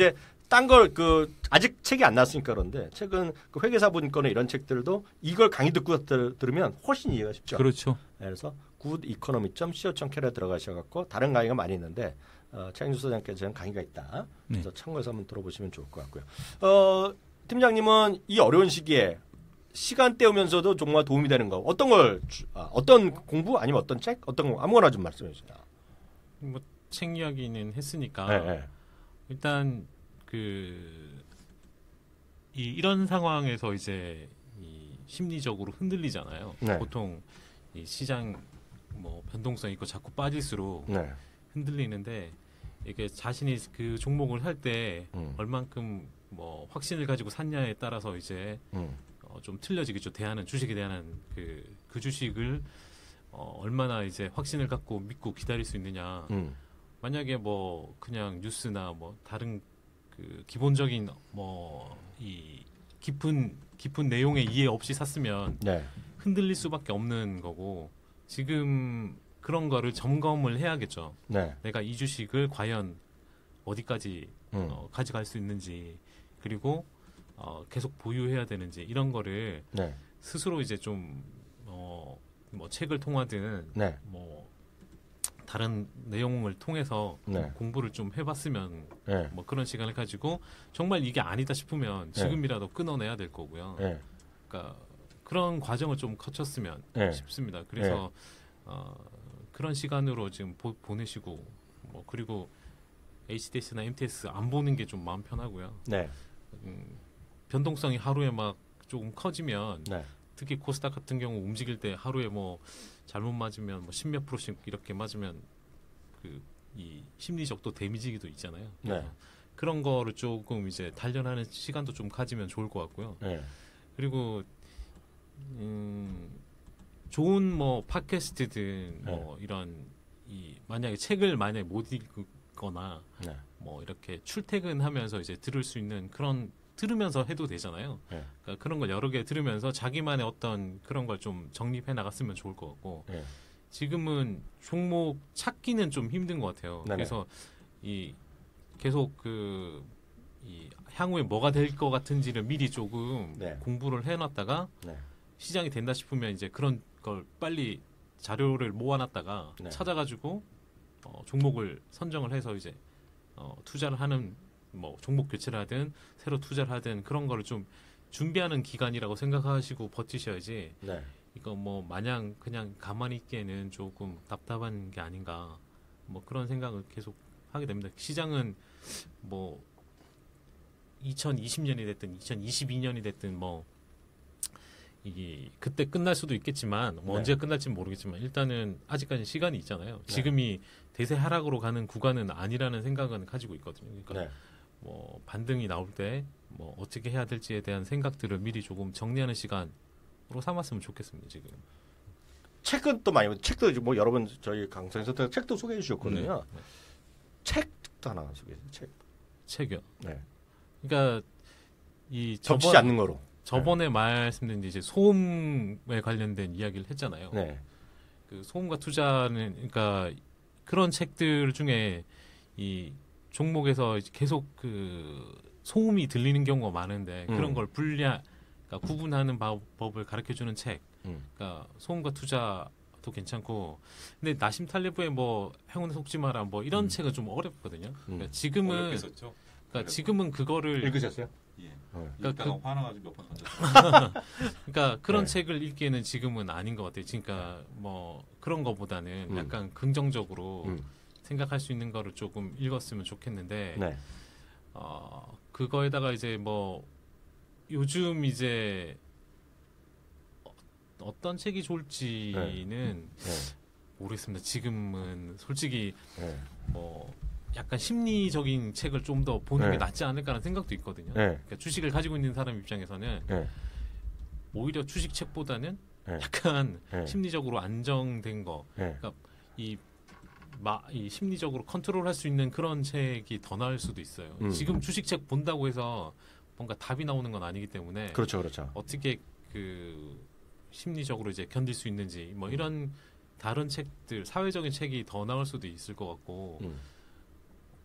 딴 걸 그 아직 책이 안 나왔으니까 그런데 최근 그 회계사분 거나 이런 책들도 이걸 강의 듣고 들, 들으면 훨씬 이해가 쉽죠.
그렇죠.
네, 그래서 굿이코노미 점 씨오 점 케이에 들어가셔갖고 다른 강의가 많이 있는데 어, 차영주 소장께서 저는 강의가 있다. 그래서 네. 참고해서 한번 들어보시면 좋을 것 같고요. 어, 팀장님은 이 어려운 시기에 시간 때우면서도 정말 도움이 되는 거 어떤 걸 아, 어떤 공부 아니면 어떤 책 어떤 거 아무거나 좀 말씀해 주세요.
뭐 책 이야기는 했으니까
네, 네.
일단 그 이, 이런 상황에서 이제 이 심리적으로 흔들리잖아요.
네.
보통 이 시장 뭐 변동성 있고 자꾸 빠질수록
네.
흔들리는데 이게 자신이 그 종목을 할 때
음.
얼만큼 뭐 확신을 가지고 샀냐에 따라서 이제
음.
어, 좀 틀려지겠죠. 대하는 주식에 대한 그, 그 주식을 어, 얼마나 이제 확신을 갖고 믿고 기다릴 수 있느냐.
음.
만약에 뭐 그냥 뉴스나 뭐 다른 그 기본적인 뭐 이 깊은 깊은 내용의 이해 없이 샀으면
네.
흔들릴 수밖에 없는 거고 지금 그런 거를 점검을 해야겠죠.
네.
내가 이 주식을 과연 어디까지
음.
어, 가져갈 수 있는지 그리고 어, 계속 보유해야 되는지 이런 거를
네.
스스로 이제 좀 어, 뭐 책을 통하든
네.
뭐 다른 내용을 통해서 좀
네.
공부를 좀 해봤으면
네.
뭐 그런 시간을 가지고 정말 이게 아니다 싶으면
네.
지금이라도 끊어내야 될 거고요.
네.
그러니까 그런 과정을 좀 거쳤으면
네.
싶습니다. 그래서 어, 그런 시간으로 지금 보, 보내시고 뭐 그리고 에이치디에스나 엠티에스 안 보는 게 좀 마음 편하고요.
네.
음, 변동성이 하루에 막 조금 커지면
네.
특히 코스닥 같은 경우 움직일 때 하루에 뭐 잘못 맞으면 뭐 십몇 프로씩 이렇게 맞으면 그 이 심리적 또 데미지기도 있잖아요.
네.
그런 거를 조금 이제 단련하는 시간도 좀 가지면 좋을 것 같고요.
네.
그리고 음, 좋은 뭐 팟캐스트든 뭐
네.
이런 이 만약에 책을 만약에 못 읽거나
네.
뭐 이렇게 출퇴근하면서 이제 들을 수 있는 그런 들으면서 해도 되잖아요.
네.
그러니까 그런 걸 여러 개 들으면서 자기만의 어떤 그런 걸 좀 정립해 나갔으면 좋을 것 같고
네.
지금은 종목 찾기는 좀 힘든 것 같아요.
네네.
그래서 이 계속 그 이 향후에 뭐가 될 것 같은지를 미리 조금
네.
공부를 해놨다가
네.
시장이 된다 싶으면 이제 그런 걸 빨리 자료를 모아놨다가
네.
찾아가지고 어, 종목을 선정을 해서 이제 어, 투자를 하는 뭐 종목 교체를 하든 새로 투자를 하든 그런 거를 좀 준비하는 기간이라고 생각하시고 버티셔야지
네.
이거 뭐 마냥 그냥 가만히 있기에는 조금 답답한 게 아닌가 뭐 그런 생각을 계속 하게 됩니다. 시장은 뭐 이천이십 년이 됐든 이천이십이 년이 됐든 뭐 이게 그때 끝날 수도 있겠지만 뭐
네.
언제 끝날지는 모르겠지만 일단은 아직까지 시간이 있잖아요. 지금이 대세 하락으로 가는 구간은 아니라는 생각은 가지고 있거든요. 그러니까
네.
뭐 반등이 나올 때 뭐 어떻게 해야 될지에 대한 생각들을 미리 조금 정리하는 시간으로 삼았으면 좋겠습니다. 지금.
책은 또 많이 책도 뭐 여러 번 저희 강사에서 책도 소개해 주셨거든요.
네. 네.
책도 하나 소개해 주세요. 책.
책이요.
네.
그러니까 이
겹치지
저번
않는 거로.
저번에 말씀드린 이제 소음에 관련된 이야기를 했잖아요.
네.
그 소음과 투자는 그러니까 그런 책들 중에 이 종목에서 이제 계속 그 소음이 들리는 경우가 많은데
음.
그런 걸 분야 그러니까 구분하는 바- 법을 가르쳐 주는 책.
음.
그러니까 소음과 투자도 괜찮고 근데 나심 탈레브의 뭐 행운에 속지 마라 뭐 이런
음.
책은 좀 어렵거든요.
음.
그러니까 지금은
어렵게 썼죠.
그러니까 지금은 그거를
읽으셨어요?
예.
네.
그러니까
읽다가 화나가지고 몇 번 던졌어요.
그러니까 그런
네.
책을 읽기에는 지금은 아닌 것 같아요. 그러니까 뭐 그런 거보다는
음.
약간 긍정적으로
음.
생각할 수 있는 거를 조금 읽었으면 좋겠는데
네.
어, 그거에다가 이제 뭐 요즘 이제 어, 어떤 책이 좋을지는
네.
모르겠습니다. 지금은 솔직히
네.
뭐 약간 심리적인 책을 좀 더 보는
네.
게 낫지 않을까라는 생각도 있거든요.
네.
그러니까 주식을 가지고 있는 사람 입장에서는
네.
오히려 주식 책보다는
네.
약간
네.
심리적으로 안정된 거,
네.
이, 마, 이 심리적으로 컨트롤할 수 있는 그런 책이 더 나을 수도 있어요.
음.
지금 주식책 본다고 해서 뭔가 답이 나오는 건 아니기 때문에
그렇죠, 그렇죠.
어떻게 그 심리적으로 이제 견딜 수 있는지 뭐 이런 다른 책들 사회적인 책이 더 나을 수도 있을 것 같고
음.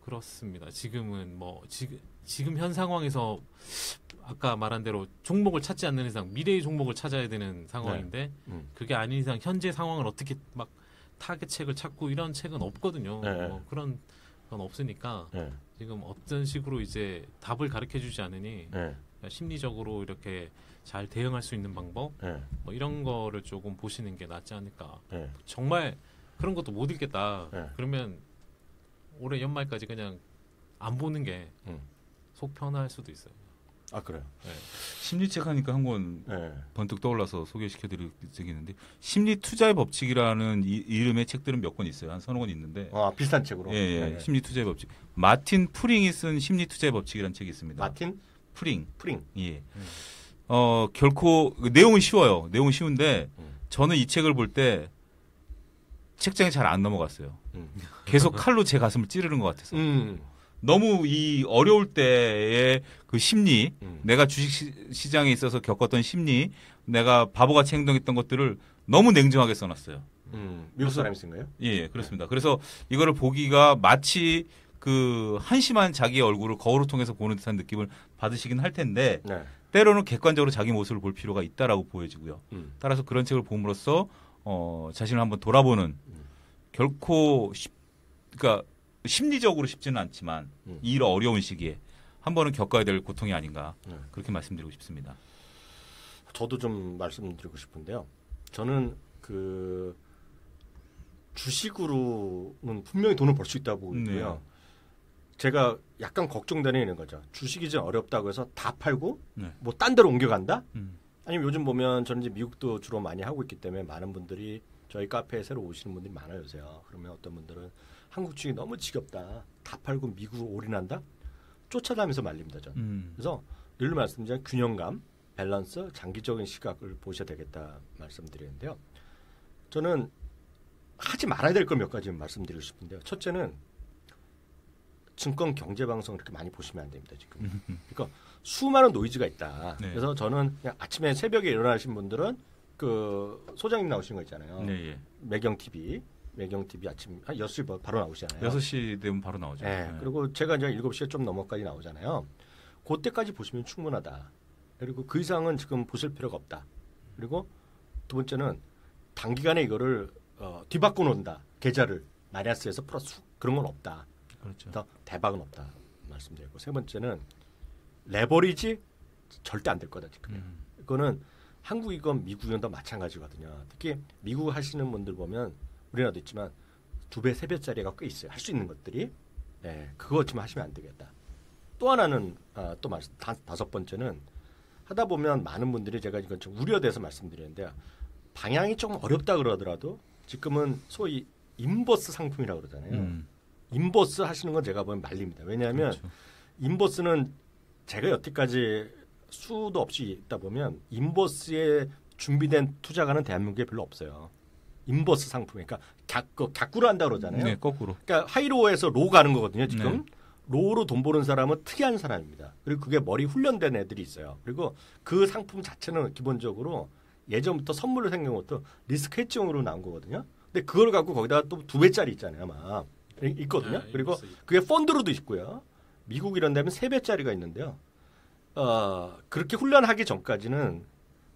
그렇습니다. 지금은 뭐 지금 지금 현 상황에서 아까 말한 대로 종목을 찾지 않는 이상 미래의 종목을 찾아야 되는 상황인데
음.
그게 아닌 이상 현재 상황을 어떻게 막 타겟책을 찾고 이런 책은 없거든요.
네.
뭐 그런 건 없으니까
네.
지금 어떤 식으로 이제 답을 가르쳐주지 않으니
네.
심리적으로 이렇게 잘 대응할 수 있는 방법
네.
뭐 이런 거를 조금 보시는 게 낫지 않을까.
네.
정말 그런 것도 못 읽겠다.
네.
그러면 올해 연말까지 그냥 안 보는 게 속
음.
편할 수도 있어요.
아 그래요.
네.
심리책 하니까 한 권
네.
번뜩 떠올라서 소개시켜드릴 적이 있는데 심리 투자의 법칙이라는 이, 이름의 책들은 몇 권 있어요. 한 서너 권 있는데.
아 비슷한 책으로.
예, 예.
네.
심리 투자의 법칙. 마틴 프링이 쓴 심리 투자의 법칙이라는 책이 있습니다.
마틴
프링.
프링.
예.
음.
어 결코 내용은 쉬워요. 내용은 쉬운데
음.
저는 이 책을 볼 때 책장에 잘 안 넘어갔어요.
음.
계속 칼로 제 가슴을 찌르는 것 같아서.
음.
너무 이 어려울 때의 그 심리,
음.
내가 주식 시장에 있어서 겪었던 심리, 내가 바보같이 행동했던 것들을 너무 냉정하게 써놨어요.
음. 미국 사람이 쓴 거예요?
예, 예, 그렇습니다. 그래서 이거를 보기가 마치 그 한심한 자기의 얼굴을 거울을 통해서 보는 듯한 느낌을 받으시긴 할 텐데
네.
때로는 객관적으로 자기 모습을 볼 필요가 있다라고 보여지고요.
음.
따라서 그런 책을 봄으로써 어, 자신을 한번 돌아보는
음.
결코 쉽, 그러니까 심리적으로 쉽지는 않지만
음.
이 어려운 시기에 한 번은 겪어야 될 고통이 아닌가
네.
그렇게 말씀드리고 싶습니다.
저도 좀 말씀드리고 싶은데요. 저는 그 주식으로는 분명히 돈을 벌 수 있다고 보고요.
네.
제가 약간 걱정되는 이런 거죠. 주식이 좀 어렵다고 해서 다 팔고
네.
뭐 딴 데로 옮겨간다?
음.
아니면 요즘 보면 저는 이제 미국도 주로 많이 하고 있기 때문에 많은 분들이 저희 카페에 새로 오시는 분들이 많아요. 요새요. 그러면 어떤 분들은 한국 주식이 너무 지겹다. 다 팔고 미국으로 올인한다? 쫓아다니면서 말립니다. 저는.
음.
그래서 늘 말씀드린 균형감, 밸런스, 장기적인 시각을 보셔야 되겠다 말씀드리는데요. 저는 하지 말아야 될 걸 몇 가지 말씀드리고 싶은데요. 첫째는 증권 경제 방송 이렇게 많이 보시면 안 됩니다. 지금. 그러니까 수많은 노이즈가 있다.
네.
그래서 저는 그냥 아침에 새벽에 일어나신 분들은 그 소장님 나오신 거 있잖아요.
네, 예.
매경 티비, 매경 티비 아침 한 여섯 시 바로 나오시잖아요.
여섯 시 되면 바로 나오죠.
네.
네.
그리고 제가 이제 일곱 시에 좀 넘어까지 나오잖아요. 그때까지 보시면 충분하다. 그리고 그 이상은 지금 보실 필요가 없다. 그리고 두 번째는 단기간에 이거를 어, 뒤바꿔 놓는다. 계좌를 마이너스에서 플러스 그런 건 없다.
그렇죠.
더 대박은 없다 말씀드리고 세 번째는 레버리지 절대 안 될 거다 지금.
음.
이거는 한국이건 미국이건 다 마찬가지거든요. 특히 미국 하시는 분들 보면 우리나라도 있지만 두 배, 세 배짜리가 꽤 있어요. 할 수 있는 것들이. 네, 그거 좀 하시면 안 되겠다. 또 하나는 아, 또 말씀 다, 다섯 번째는 하다 보면 많은 분들이 제가 이건 좀 우려돼서 말씀드리는데 방향이 조금 어렵다 그러더라도 지금은 소위 인버스 상품이라고 그러잖아요.
음.
인버스 하시는 건 제가 보면 말립니다. 왜냐하면
그렇죠.
인버스는 제가 여태까지 수도 없이 있다 보면 인버스에 준비된 투자가는 대한민국에 별로 없어요. 인버스 상품, 그러니까 객, 그 객구를 한다 그러잖아요.
네, 거꾸로.
그러니까 하이로에서 로 가는 거거든요. 지금
네.
로로 돈 버는 사람은 특이한 사람입니다. 그리고 그게 머리 훈련된 애들이 있어요. 그리고 그 상품 자체는 기본적으로 예전부터 선물로 생긴 것도 리스크 헤지용으로 나온 거거든요. 근데 그걸 갖고 거기다가 또 두 배짜리 있잖아요, 아마 있거든요.
네,
그리고
인버스.
그게 펀드로도 있고요. 미국 이런 데면 세 배짜리가 있는데요. 어, 그렇게 훈련하기 전까지는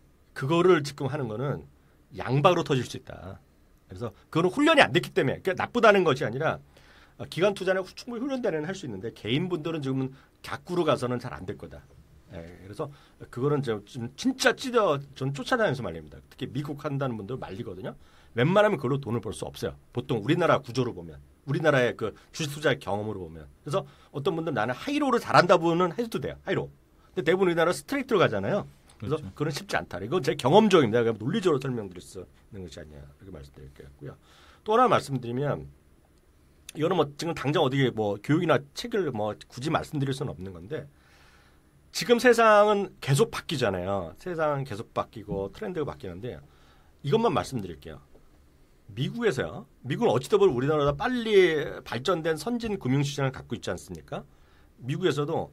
그거를 지금 하는 거는 양박으로 터질 수 있다. 그래서 그거는 훈련이 안 됐기 때문에 그러니까 나쁘다는 것이 아니라 어, 기관 투자는 충분히 훈련되는 할 수 있는데 개인분들은 지금은 객구로 가서는 잘 안 될 거다. 예, 그래서 그거는 저 지금 진짜 찌려 전 쫓아다니면서 말립니다. 특히 미국 한다는 분들 말리거든요. 웬만하면 그걸로 돈을 벌 수 없어요. 보통 우리나라 구조로 보면 우리나라의 그 주식 투자 경험으로 보면 그래서 어떤 분들 나는 하이로를 잘한다 분은 해도 돼요. 하이로. 근데 대부분 우리나라 스트레이트로 가잖아요. 그래서
그렇죠.
그건 쉽지 않다. 이건 제 경험적입니다. 그냥 논리적으로 설명드릴 수 있는 것이 아니냐 이렇게 말씀드릴게요. 또 하나 말씀드리면 이거는 뭐 지금 당장 어디 뭐 교육이나 책을 뭐 굳이 말씀드릴 수는 없는 건데 지금 세상은 계속 바뀌잖아요. 세상은 계속 바뀌고 트렌드가 바뀌는데 이것만 말씀드릴게요. 미국에서요. 미국은 어찌다 보면 우리나라보다 빨리 발전된 선진 금융시장을 갖고 있지 않습니까? 미국에서도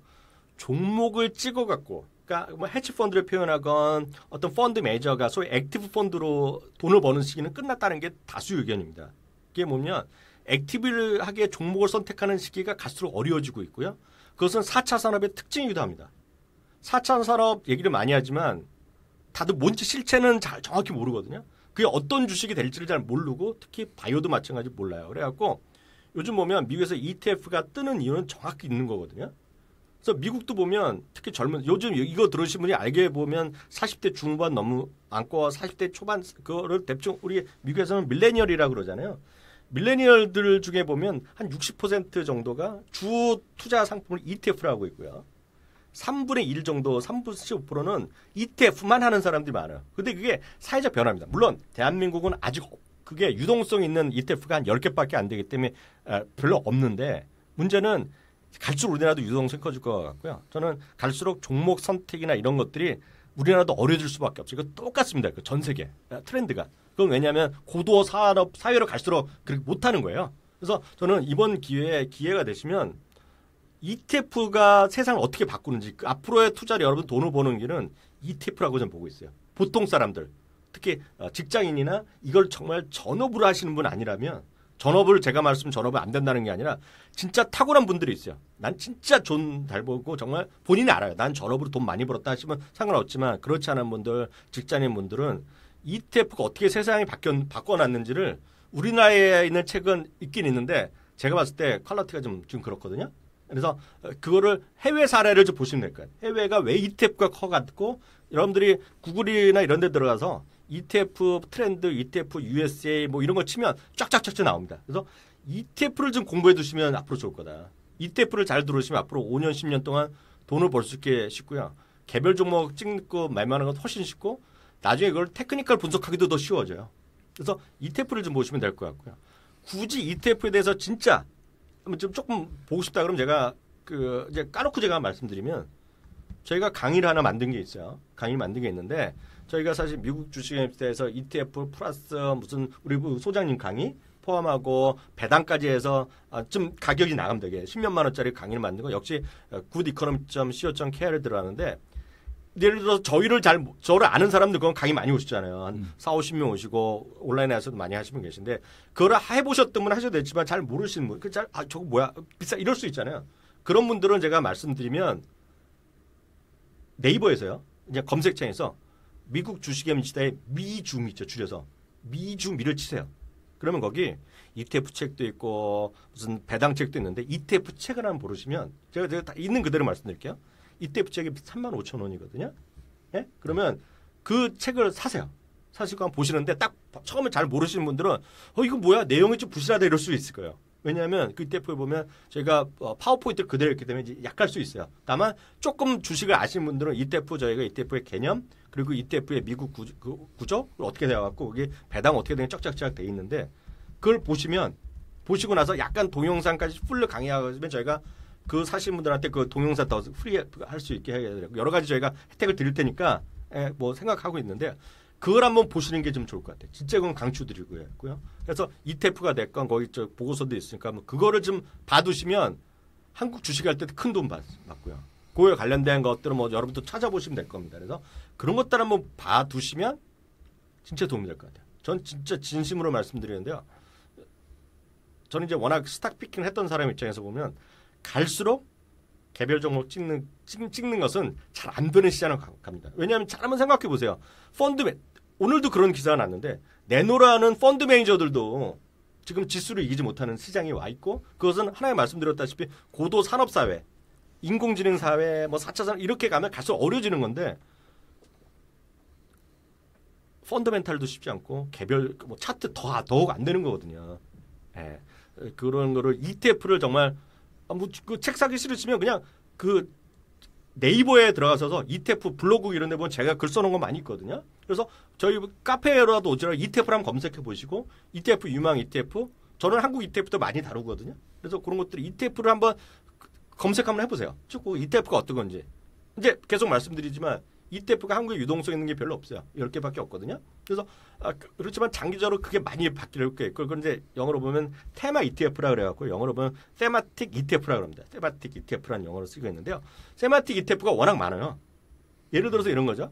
종목을 찍어갖고 그러니까 뭐 헤지펀드를 표현하건 어떤 펀드 매니저가 소위 액티브 펀드로 돈을 버는 시기는 끝났다는 게 다수 의견입니다. 그게 뭐냐면 액티브하게 종목을 선택하는 시기가 갈수록 어려워지고 있고요. 그것은 사 차 산업의 특징이기도 합니다. 사 차 산업 얘기를 많이 하지만 다들 뭔지 실체는 잘 정확히 모르거든요. 그게 어떤 주식이 될지를 잘 모르고 특히 바이오도 마찬가지 몰라요. 그래갖고 요즘 보면 미국에서 이티에프가 뜨는 이유는 정확히 있는 거거든요. 그래서 미국도 보면 특히 젊은 요즘 이거 들으신 분이 알게 보면 사십 대 중반 넘어 안고 사십 대 초반 그거를 대충 우리 미국에서는 밀레니얼이라고 그러잖아요. 밀레니얼들 중에 보면 한 육십 퍼센트 정도가 주 투자 상품을 이티에프로 하고 있고요. 삼분의 일 정도, 삼분의 십오 퍼센트는 이티에프만 하는 사람들이 많아요. 근데 그게 사회적 변화입니다. 물론 대한민국은 아직 그게 유동성 있는 이티에프가 한 열 개밖에 안 되기 때문에 별로 없는데 문제는 갈수록 우리나라도 유동성이 커질 것 같고요. 저는 갈수록 종목 선택이나 이런 것들이 우리나라도 어려질 수밖에 없어요. 이거 똑같습니다. 그 전 세계 트렌드가. 그건 왜냐하면 고도화 산업 사회로 갈수록 그렇게 못하는 거예요. 그래서 저는 이번 기회에 기회가 되시면 이티에프가 세상을 어떻게 바꾸는지 그 앞으로의 투자를 여러분 돈을 버는 길은 이티에프라고 저는 보고 있어요. 보통 사람들 특히 직장인이나 이걸 정말 전업으로 하시는 분 아니라면 전업을 제가 말씀 전업은 안 된다는 게 아니라 진짜 탁월한 분들이 있어요. 난 진짜 돈 잘 벌고 정말 본인이 알아요. 난 전업으로 돈 많이 벌었다 하시면 상관없지만 그렇지 않은 분들 직장인 분들은 이티에프가 어떻게 세상이 바뀌어, 바꿔놨는지를 우리나라에 있는 책은 있긴 있는데 제가 봤을 때 퀄리티가 좀, 좀 그렇거든요. 그래서 그거를 해외 사례를 좀 보시면 될 거예요. 해외가 왜 이티에프가 커갔고 여러분들이 구글이나 이런 데 들어가서 이티에프 트렌드, 이티에프 유에스에이 뭐 이런 거 치면 쫙쫙쫙쫙 나옵니다. 그래서 이티에프를 좀 공부해 두시면 앞으로 좋을 거다. 이티에프를 잘 들으시면 앞으로 오 년, 십 년 동안 돈을 벌 수 있게 쉽고요. 개별 종목 찍고 말만한 건 훨씬 쉽고 나중에 그걸 테크니컬 분석하기도 더 쉬워져요. 그래서 이티에프를 좀 보시면 될 것 같고요. 굳이 이티에프에 대해서 진짜 좀 조금 보고 싶다 그러면 제가 그 이제 까놓고 제가 말씀드리면 저희가 강의를 하나 만든 게 있어요. 강의를 만든 게 있는데 저희가 사실 미국 주식에 대해서 이티에프 플러스 무슨 우리 소장님 강의 포함하고 배당까지 해서 좀 가격이 나가면 되게 십몇만 원짜리 강의를 만든 거 역시 굿이코노미 닷 씨오 닷 케이알에 들어가는데 예를 들어서 저희를 잘 저를 아는 사람들 그건 강의 많이 오시잖아요. 한 음. 사오십 명 오시고 온라인에서도 많이 하시는 분 계신데 그거를 해보셨던 분 하셔도 되지만 잘 모르시는 분, 그 잘 아 저거 뭐야 비싸 이럴 수 있잖아요. 그런 분들은 제가 말씀드리면 네이버에서요. 이제 검색창에서 미국 주식의 미치다의 미줌 있죠. 줄여서 미줌미를 치세요. 그러면 거기 이티에프 책도 있고 무슨 배당 책도 있는데 이티에프 책을 한번 보시면 제가 제가 다 있는 그대로 말씀드릴게요. 이티에프 책이 삼만 오천 원이거든요. 예? 그러면 그 책을 사세요. 사시고 한번 보시는데 딱 처음에 잘 모르시는 분들은 어 이거 뭐야 내용이 좀 부실하다 이럴 수 있을 거예요. 왜냐하면 그 이티에프에 보면 저희가 파워포인트 그대로 있기 때문에 이제 약할 수 있어요. 다만 조금 주식을 아시는 분들은 이티에프 저희가 이티에프의 개념 그리고 이티에프의 미국 구조, 그 구조 어떻게 되어갖고 그게 배당 어떻게 되는 쫙쫙쫙 돼 있는데 그걸 보시면 보시고 나서 약간 동영상까지 풀로 강의하면 저희가 그 사신 분들한테 그 동영상 더 프리 할 수 있게 해야 되고 여러 가지 저희가 혜택을 드릴 테니까 예, 뭐 생각하고 있는데 그걸 한번 보시는 게 좀 좋을 것 같아요. 진짜 그건 강추드리고요. 그래서 이티에프가 됐건 거기 저 보고서도 있으니까 뭐 그거를 좀 봐두시면 한국 주식할 때 큰 돈 받고요. 그거에 관련된 것들은 뭐 여러분도 찾아보시면 될 겁니다. 그래서 그런 것들 한번 봐두시면 진짜 도움이 될 것 같아요. 전 진짜 진심으로 말씀드리는데요. 저는 이제 워낙 스탁 피킹을 했던 사람 입장에서 보면 갈수록 개별 종목 찍는, 찍, 찍는 것은 잘 안 되는 시장을 갑니다. 왜냐하면 잘 한번 생각해 보세요. 펀드, 오늘도 그런 기사가 났는데, 내노라는 펀드 매니저들도 지금 지수를 이기지 못하는 시장이 와 있고, 그것은 하나에 말씀드렸다시피 고도 산업사회, 인공지능 사회, 뭐 사 차 산업, 이렇게 가면 갈수록 어려워지는 건데, 펀더멘탈도 쉽지 않고, 개별, 뭐 차트 더, 더욱 안 되는 거거든요. 예. 그런 거를 이티에프를 정말 뭐 그 책 사기 싫으시면 그냥 그 네이버에 들어가셔서 이티에프 블로그 이런 데 보면 제가 글 써놓은 거 많이 있거든요. 그래서 저희 카페로라도 오시라 이티에프를 한번 검색해 보시고 이티에프 유망 이티에프 저는 한국 이티에프도 많이 다루거든요. 그래서 그런 것들이 이티에프를 한번 검색 한번 해보세요. 쭉 이티에프가 어떤 건지. 이제 계속 말씀드리지만 이티에프가 한국에 유동성 있는 게 별로 없어요. 열 개밖에 없거든요. 그래서 아, 그렇지만 장기적으로 그게 많이 바뀔 게 있고 그런데 영어로 보면 테마 이티에프라 그래갖고 영어로 보면 세마틱 이티에프라 그럽니다. 세마틱 이티에프라는 영어로 쓰고 있는데요. 세마틱 이티에프가 워낙 많아요. 예를 들어서 이런 거죠.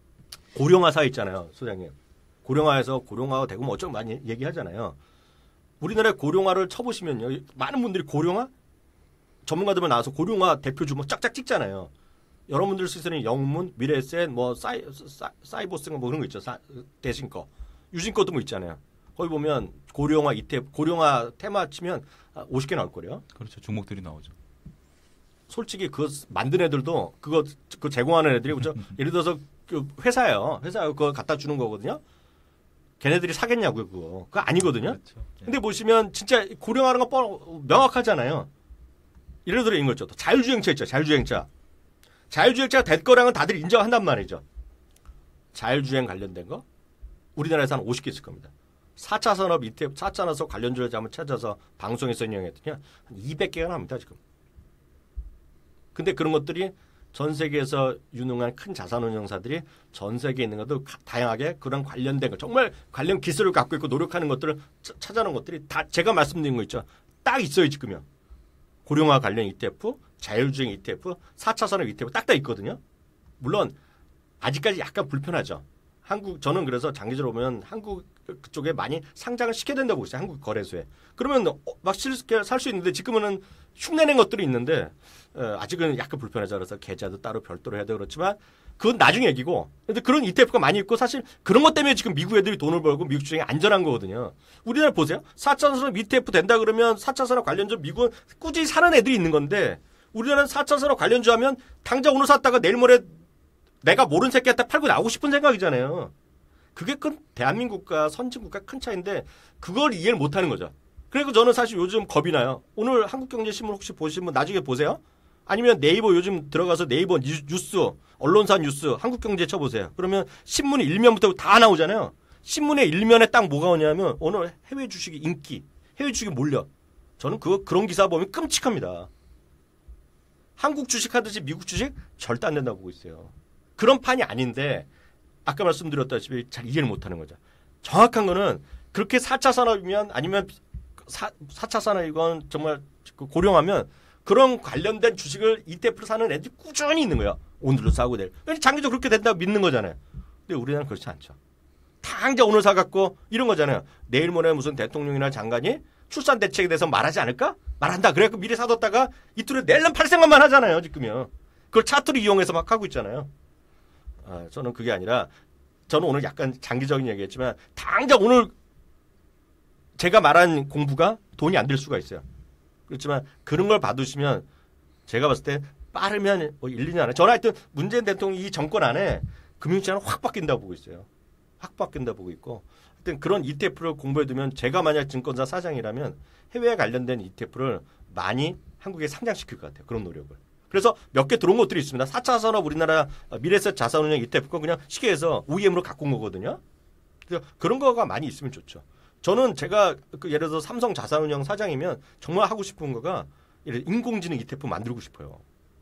고령화사 있잖아요, 소장님. 고령화에서 고령화가 되고 뭐 어쩌고 많이 얘기하잖아요. 우리나라의 고령화를 쳐보시면요. 많은 분들이 고령화? 전문가들만 나와서 고령화 대표 주목 짝짝 찍잖아요. 여러분들 쓰시는 영문, 미래에셋, 뭐 사이, 사, 사이버스 뭐 그런 거 있죠. 사, 대신 거. 유진 것도 뭐 있잖아요. 거기 보면 고령화 이티에프, 고령화 테마 치면 오십 개 나올 거래요.
그렇죠. 종목들이 나오죠.
솔직히 그거 만든 애들도 그거 그 제공하는 애들이 그죠? 예를 들어서 그 회사예요. 회사 그거 갖다 주는 거거든요. 걔네들이 사겠냐고요, 그거. 그거 아니거든요.
그렇죠.
근데 보시면 진짜 고령화하는 거 뻔, 명확하잖아요. 예를 들어 이런 거 있죠. 자율주행차 있죠. 자율주행차. 자율주행차가 될 거랑은 다들 인정한단 말이죠. 자율주행 관련된 거 우리나라에서 한 오십 개 있을 겁니다. 사 차 산업 이티에프, 사 차 산업 관련주를 한번 찾아서 방송에서 인용했더니 한 이백 개가 납니다, 지금. 근데 그런 것들이 전 세계에서 유능한 큰 자산운용사들이 전 세계에 있는 것도 다양하게 그런 관련된 거, 정말 관련 기술을 갖고 있고 노력하는 것들을 찾아놓은 것들이 다 제가 말씀드린 거 있죠. 딱 있어요, 지금요. 고령화 관련 이티에프, 자율주행 이티에프, 사 차 산업 이티에프 딱 다 있거든요. 물론 아직까지 약간 불편하죠. 한국 저는 그래서 장기적으로 보면 한국 그쪽에 많이 상장을 시켜야 된다고 보고 있어요. 한국 거래소에. 그러면 막 쉽게 살 수 있는데 지금은 흉내낸 것들이 있는데 아직은 약간 불편하죠. 그래서 계좌도 따로 별도로 해야 되고 그렇지만 그건 나중 얘기고. 근데 그런 이티에프가 많이 있고 사실 그런 것 때문에 지금 미국 애들이 돈을 벌고 미국 주식이 안전한 거거든요. 우리나라 보세요. 사 차 산업 이티에프 된다 그러면 사 차 산업 관련주 미국은 꾸준히 사는 애들이 있는 건데 우리나라는 사 차 산업 관련주 하면 당장 오늘 샀다가 내일 모레 내가 모르는 새끼한테 팔고 나오고 싶은 생각이잖아요. 그게 큰 대한민국과 선진국과 큰 차이인데 그걸 이해를 못하는 거죠. 그리고 저는 사실 요즘 겁이 나요. 오늘 한국경제신문 혹시 보시면 나중에 보세요. 아니면 네이버 요즘 들어가서 네이버 뉴스, 언론사 뉴스, 한국경제 쳐보세요. 그러면 신문 일면부터 다 나오잖아요. 신문의 일면에 딱 뭐가 오냐면 오늘 해외 주식이 인기, 해외 주식이 몰려. 저는 그거 그런 기사 보면 끔찍합니다. 한국 주식 하듯이 미국 주식 절대 안 된다고 보고 있어요. 그런 판이 아닌데 아까 말씀드렸다시피 잘 이해를 못하는 거죠. 정확한 거는 그렇게 사 차 산업이면 아니면 사 차 산업이건 정말 고령하면 그런 관련된 주식을 이티에프로 사는 애들이 꾸준히 있는 거예요. 오늘도 사고 내일. 장기적으로 그렇게 된다고 믿는 거잖아요. 근데 우리나라는 그렇지 않죠. 당장 오늘 사갖고 이런 거잖아요. 내일 모레 무슨 대통령이나 장관이 출산 대책에 대해서 말하지 않을까? 말한다. 그래갖고 미리 사뒀다가 이틀에 내일은 팔 생각만 하잖아요. 지금요. 그걸 차트를 이용해서 막 하고 있잖아요. 아, 저는 그게 아니라 저는 오늘 약간 장기적인 얘기했지만 당장 오늘 제가 말한 공부가 돈이 안 될 수가 있어요. 그렇지만 그런 걸 받으시면 제가 봤을 때 빠르면 뭐 일, 이 년 안에 저는 하여튼 문재인 대통령이 이 정권 안에 금융시장은 확 바뀐다고 보고 있어요. 확 바뀐다고 보고 있고 하여튼 그런 이티에프를 공부해두면 제가 만약 증권사 사장이라면 해외에 관련된 이티에프를 많이 한국에 상장시킬 것 같아요. 그런 노력을. 그래서 몇 개 들어온 것들이 있습니다. 사 차 산업 우리나라 미래에셋 자산운용 이티에프 거 그냥 쉽게해서 오이엠으로 갖고 온 거거든요. 그래서 그런 거가 많이 있으면 좋죠. 저는 제가 그 예를 들어서 삼성 자산운용 사장이면 정말 하고 싶은 거가 인공지능 이티에프 만들고 싶어요.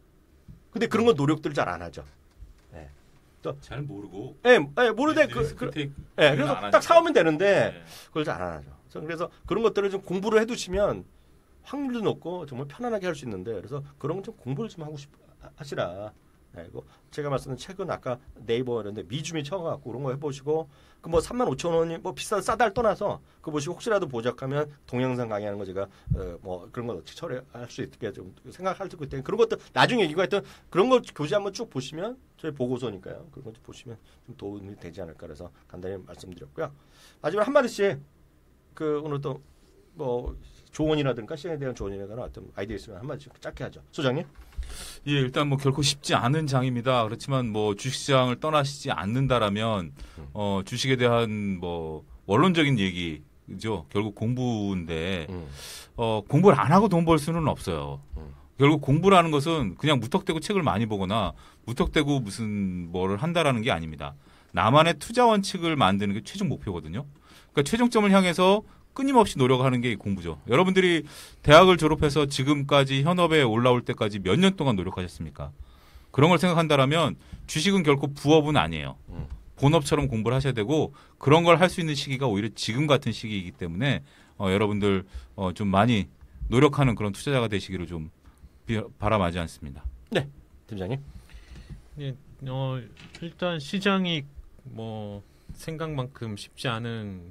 근데 그런 건 노력들을 잘 안 하죠. 네.
잘 모르고.
예, 네, 모르되 그, 그, 네, 그래서 딱 사오면 되는데
네.
그걸 잘 안 하죠. 그래서 그런 것들을 좀 공부를 해두시면 확률도 높고 정말 편안하게 할 수 있는데 그래서 그런 건 좀 공부를 좀 하고 싶 하시라. 네, 이거 제가 말씀드린 최근 아까 네이버 이런데 미주미 쳐갖고 그런 거 해보시고 그 뭐 삼만 오천 원이 뭐 비싸 싸다를 떠나서 그거 보시고 혹시라도 보적하면 동영상 강의하는 거 제가 어, 뭐 그런 거 어떻게 처리할 수 있게 좀 생각할 수 있기 그런 것도 나중에 얘기가 했던 그런 거 교재 한번 쭉 보시면 저희 보고서니까요. 그런 거 보시면 좀 도움이 되지 않을까 그래서 간단히 말씀드렸고요. 마지막 한 마디씩 그 오늘 또 뭐 조언이라든가 시장에 대한 조언이라든가 어떤 아이디어 있으면 한마디씩 짧게 하죠. 소장님.
예, 일단 뭐 결코 쉽지 않은 장입니다. 그렇지만 뭐 주식시장을 떠나시지 않는다라면
음.
어, 주식에 대한 뭐 원론적인 얘기죠. 결국 공부인데
음.
어, 공부를 안 하고 돈 벌 수는 없어요.
음.
결국 공부라는 것은 그냥 무턱대고 책을 많이 보거나 무턱대고 무슨 뭐를 한다라는 게 아닙니다. 나만의 투자 원칙을 만드는 게 최종 목표거든요. 그러니까 최종점을 향해서 끊임없이 노력하는 게 공부죠. 여러분들이 대학을 졸업해서 지금까지 현업에 올라올 때까지 몇 년 동안 노력하셨습니까? 그런 걸 생각한다라면 주식은 결코 부업은 아니에요.
음.
본업처럼 공부를 하셔야 되고 그런 걸 할 수 있는 시기가 오히려 지금 같은 시기이기 때문에 어, 여러분들 어, 좀 많이 노력하는 그런 투자자가 되시기를 좀 비, 바람하지 않습니다.
네, 팀장님.
예, 어, 일단 시장이 뭐 생각만큼 쉽지 않은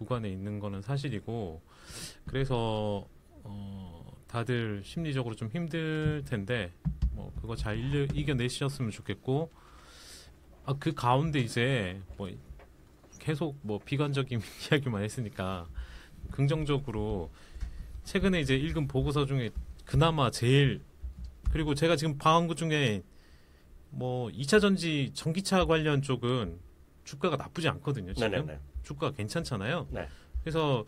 구간에 있는 거는 사실이고 그래서 어, 다들 심리적으로 좀 힘들 텐데 뭐 그거 잘 이겨, 이겨내셨으면 좋겠고 아, 그 가운데 이제 뭐 계속 뭐 비관적인 이야기만 했으니까 긍정적으로 최근에 이제 읽은 보고서 중에 그나마 제일 그리고 제가 지금 봐온 것 중에 뭐 이 차 전지 전기차 관련 쪽은 주가가 나쁘지 않거든요. 지금
네네네.
주가가 괜찮잖아요.
네.
그래서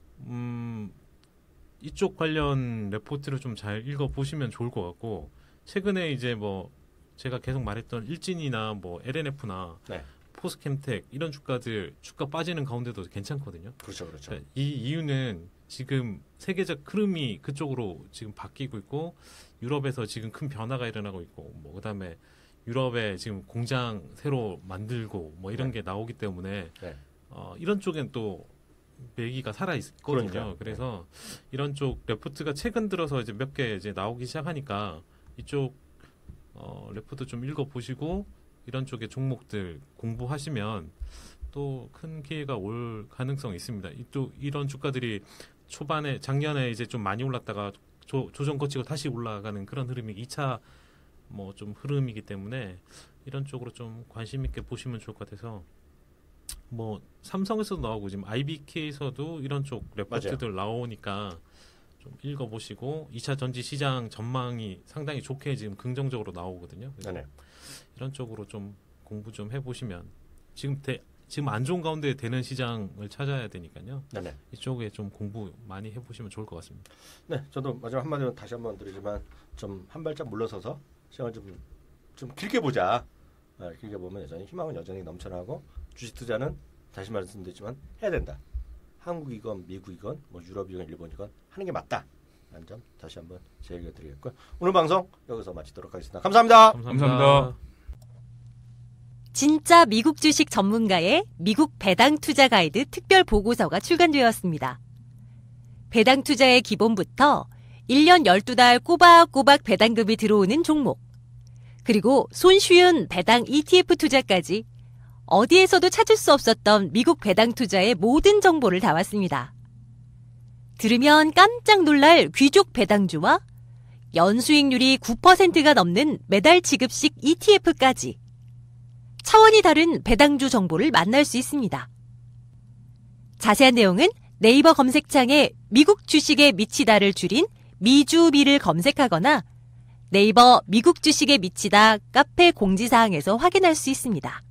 음 이쪽 관련 레포트를 좀 잘 읽어 보시면 좋을 것 같고 최근에 이제 뭐 제가 계속 말했던 일진이나 뭐 엘엔에프나
네.
포스캠텍 이런 주가들 주가 빠지는 가운데도 괜찮거든요.
그렇죠, 그렇죠.
자, 이 이유는 지금 세계적 흐름이 그쪽으로 지금 바뀌고 있고 유럽에서 지금 큰 변화가 일어나고 있고 뭐 그다음에 유럽에 지금 공장 새로 만들고 뭐 이런
네.
게 나오기 때문에
네.
어, 이런 쪽엔 또 매기가 살아 있거든요.
그러니까요.
그래서 이런 쪽 레포트가 최근 들어서 이제 몇 개 이제 나오기 시작하니까 이쪽 어, 레포트 좀 읽어 보시고 이런 쪽의 종목들 공부하시면 또 큰 기회가 올 가능성이 있습니다. 이 또 이런 주가들이 초반에 작년에 이제 좀 많이 올랐다가 조, 조정 거치고 다시 올라가는 그런 흐름이 이 차 뭐 좀 흐름이기 때문에 이런 쪽으로 좀 관심 있게 보시면 좋을 것 같아서 뭐 삼성에서도 나오고 지금 아이비케이에서도 이런 쪽 레포트들 나오니까 좀 읽어보시고 이 차 전지 시장 전망이 상당히 좋게 지금 긍정적으로 나오거든요. 그래서
네네.
이런 쪽으로 좀 공부 좀 해보시면 지금 대, 지금 안 좋은 가운데 되는 시장을 찾아야 되니까요.
네네.
이쪽에 좀 공부 많이 해보시면 좋을 것 같습니다.
네, 저도 마지막 한마디로 다시 한번 드리지만 좀 한 발짝 물러서서 시장을 좀, 좀 길게 보자. 아, 길게 보면 여전히 희망은 여전히 넘쳐나고 주식 투자는 다시 말씀드리지만 해야 된다. 한국이건 미국이건 뭐 유럽이건 일본이건 하는 게 맞다. 라는 점 다시 한번 제기해 드리겠고요. 오늘 방송 여기서 마치도록 하겠습니다. 감사합니다.
감사합니다.
진짜 미국 주식 전문가의 미국 배당 투자 가이드 특별 보고서가 출간되었습니다. 배당 투자의 기본부터 일 년 열두 달 꼬박꼬박 배당금이 들어오는 종목, 그리고 손쉬운 배당 이티에프 투자까지 어디에서도 찾을 수 없었던 미국 배당 투자의 모든 정보를 담았습니다. 들으면 깜짝 놀랄 귀족 배당주와 연수익률이 구 퍼센트가 넘는 매달 지급식 이티에프까지 차원이 다른 배당주 정보를 만날 수 있습니다. 자세한 내용은 네이버 검색창에 미국 주식에 미치다를 줄인 미주비를 검색하거나 네이버 미국 주식에 미치다 카페 공지사항에서 확인할 수 있습니다.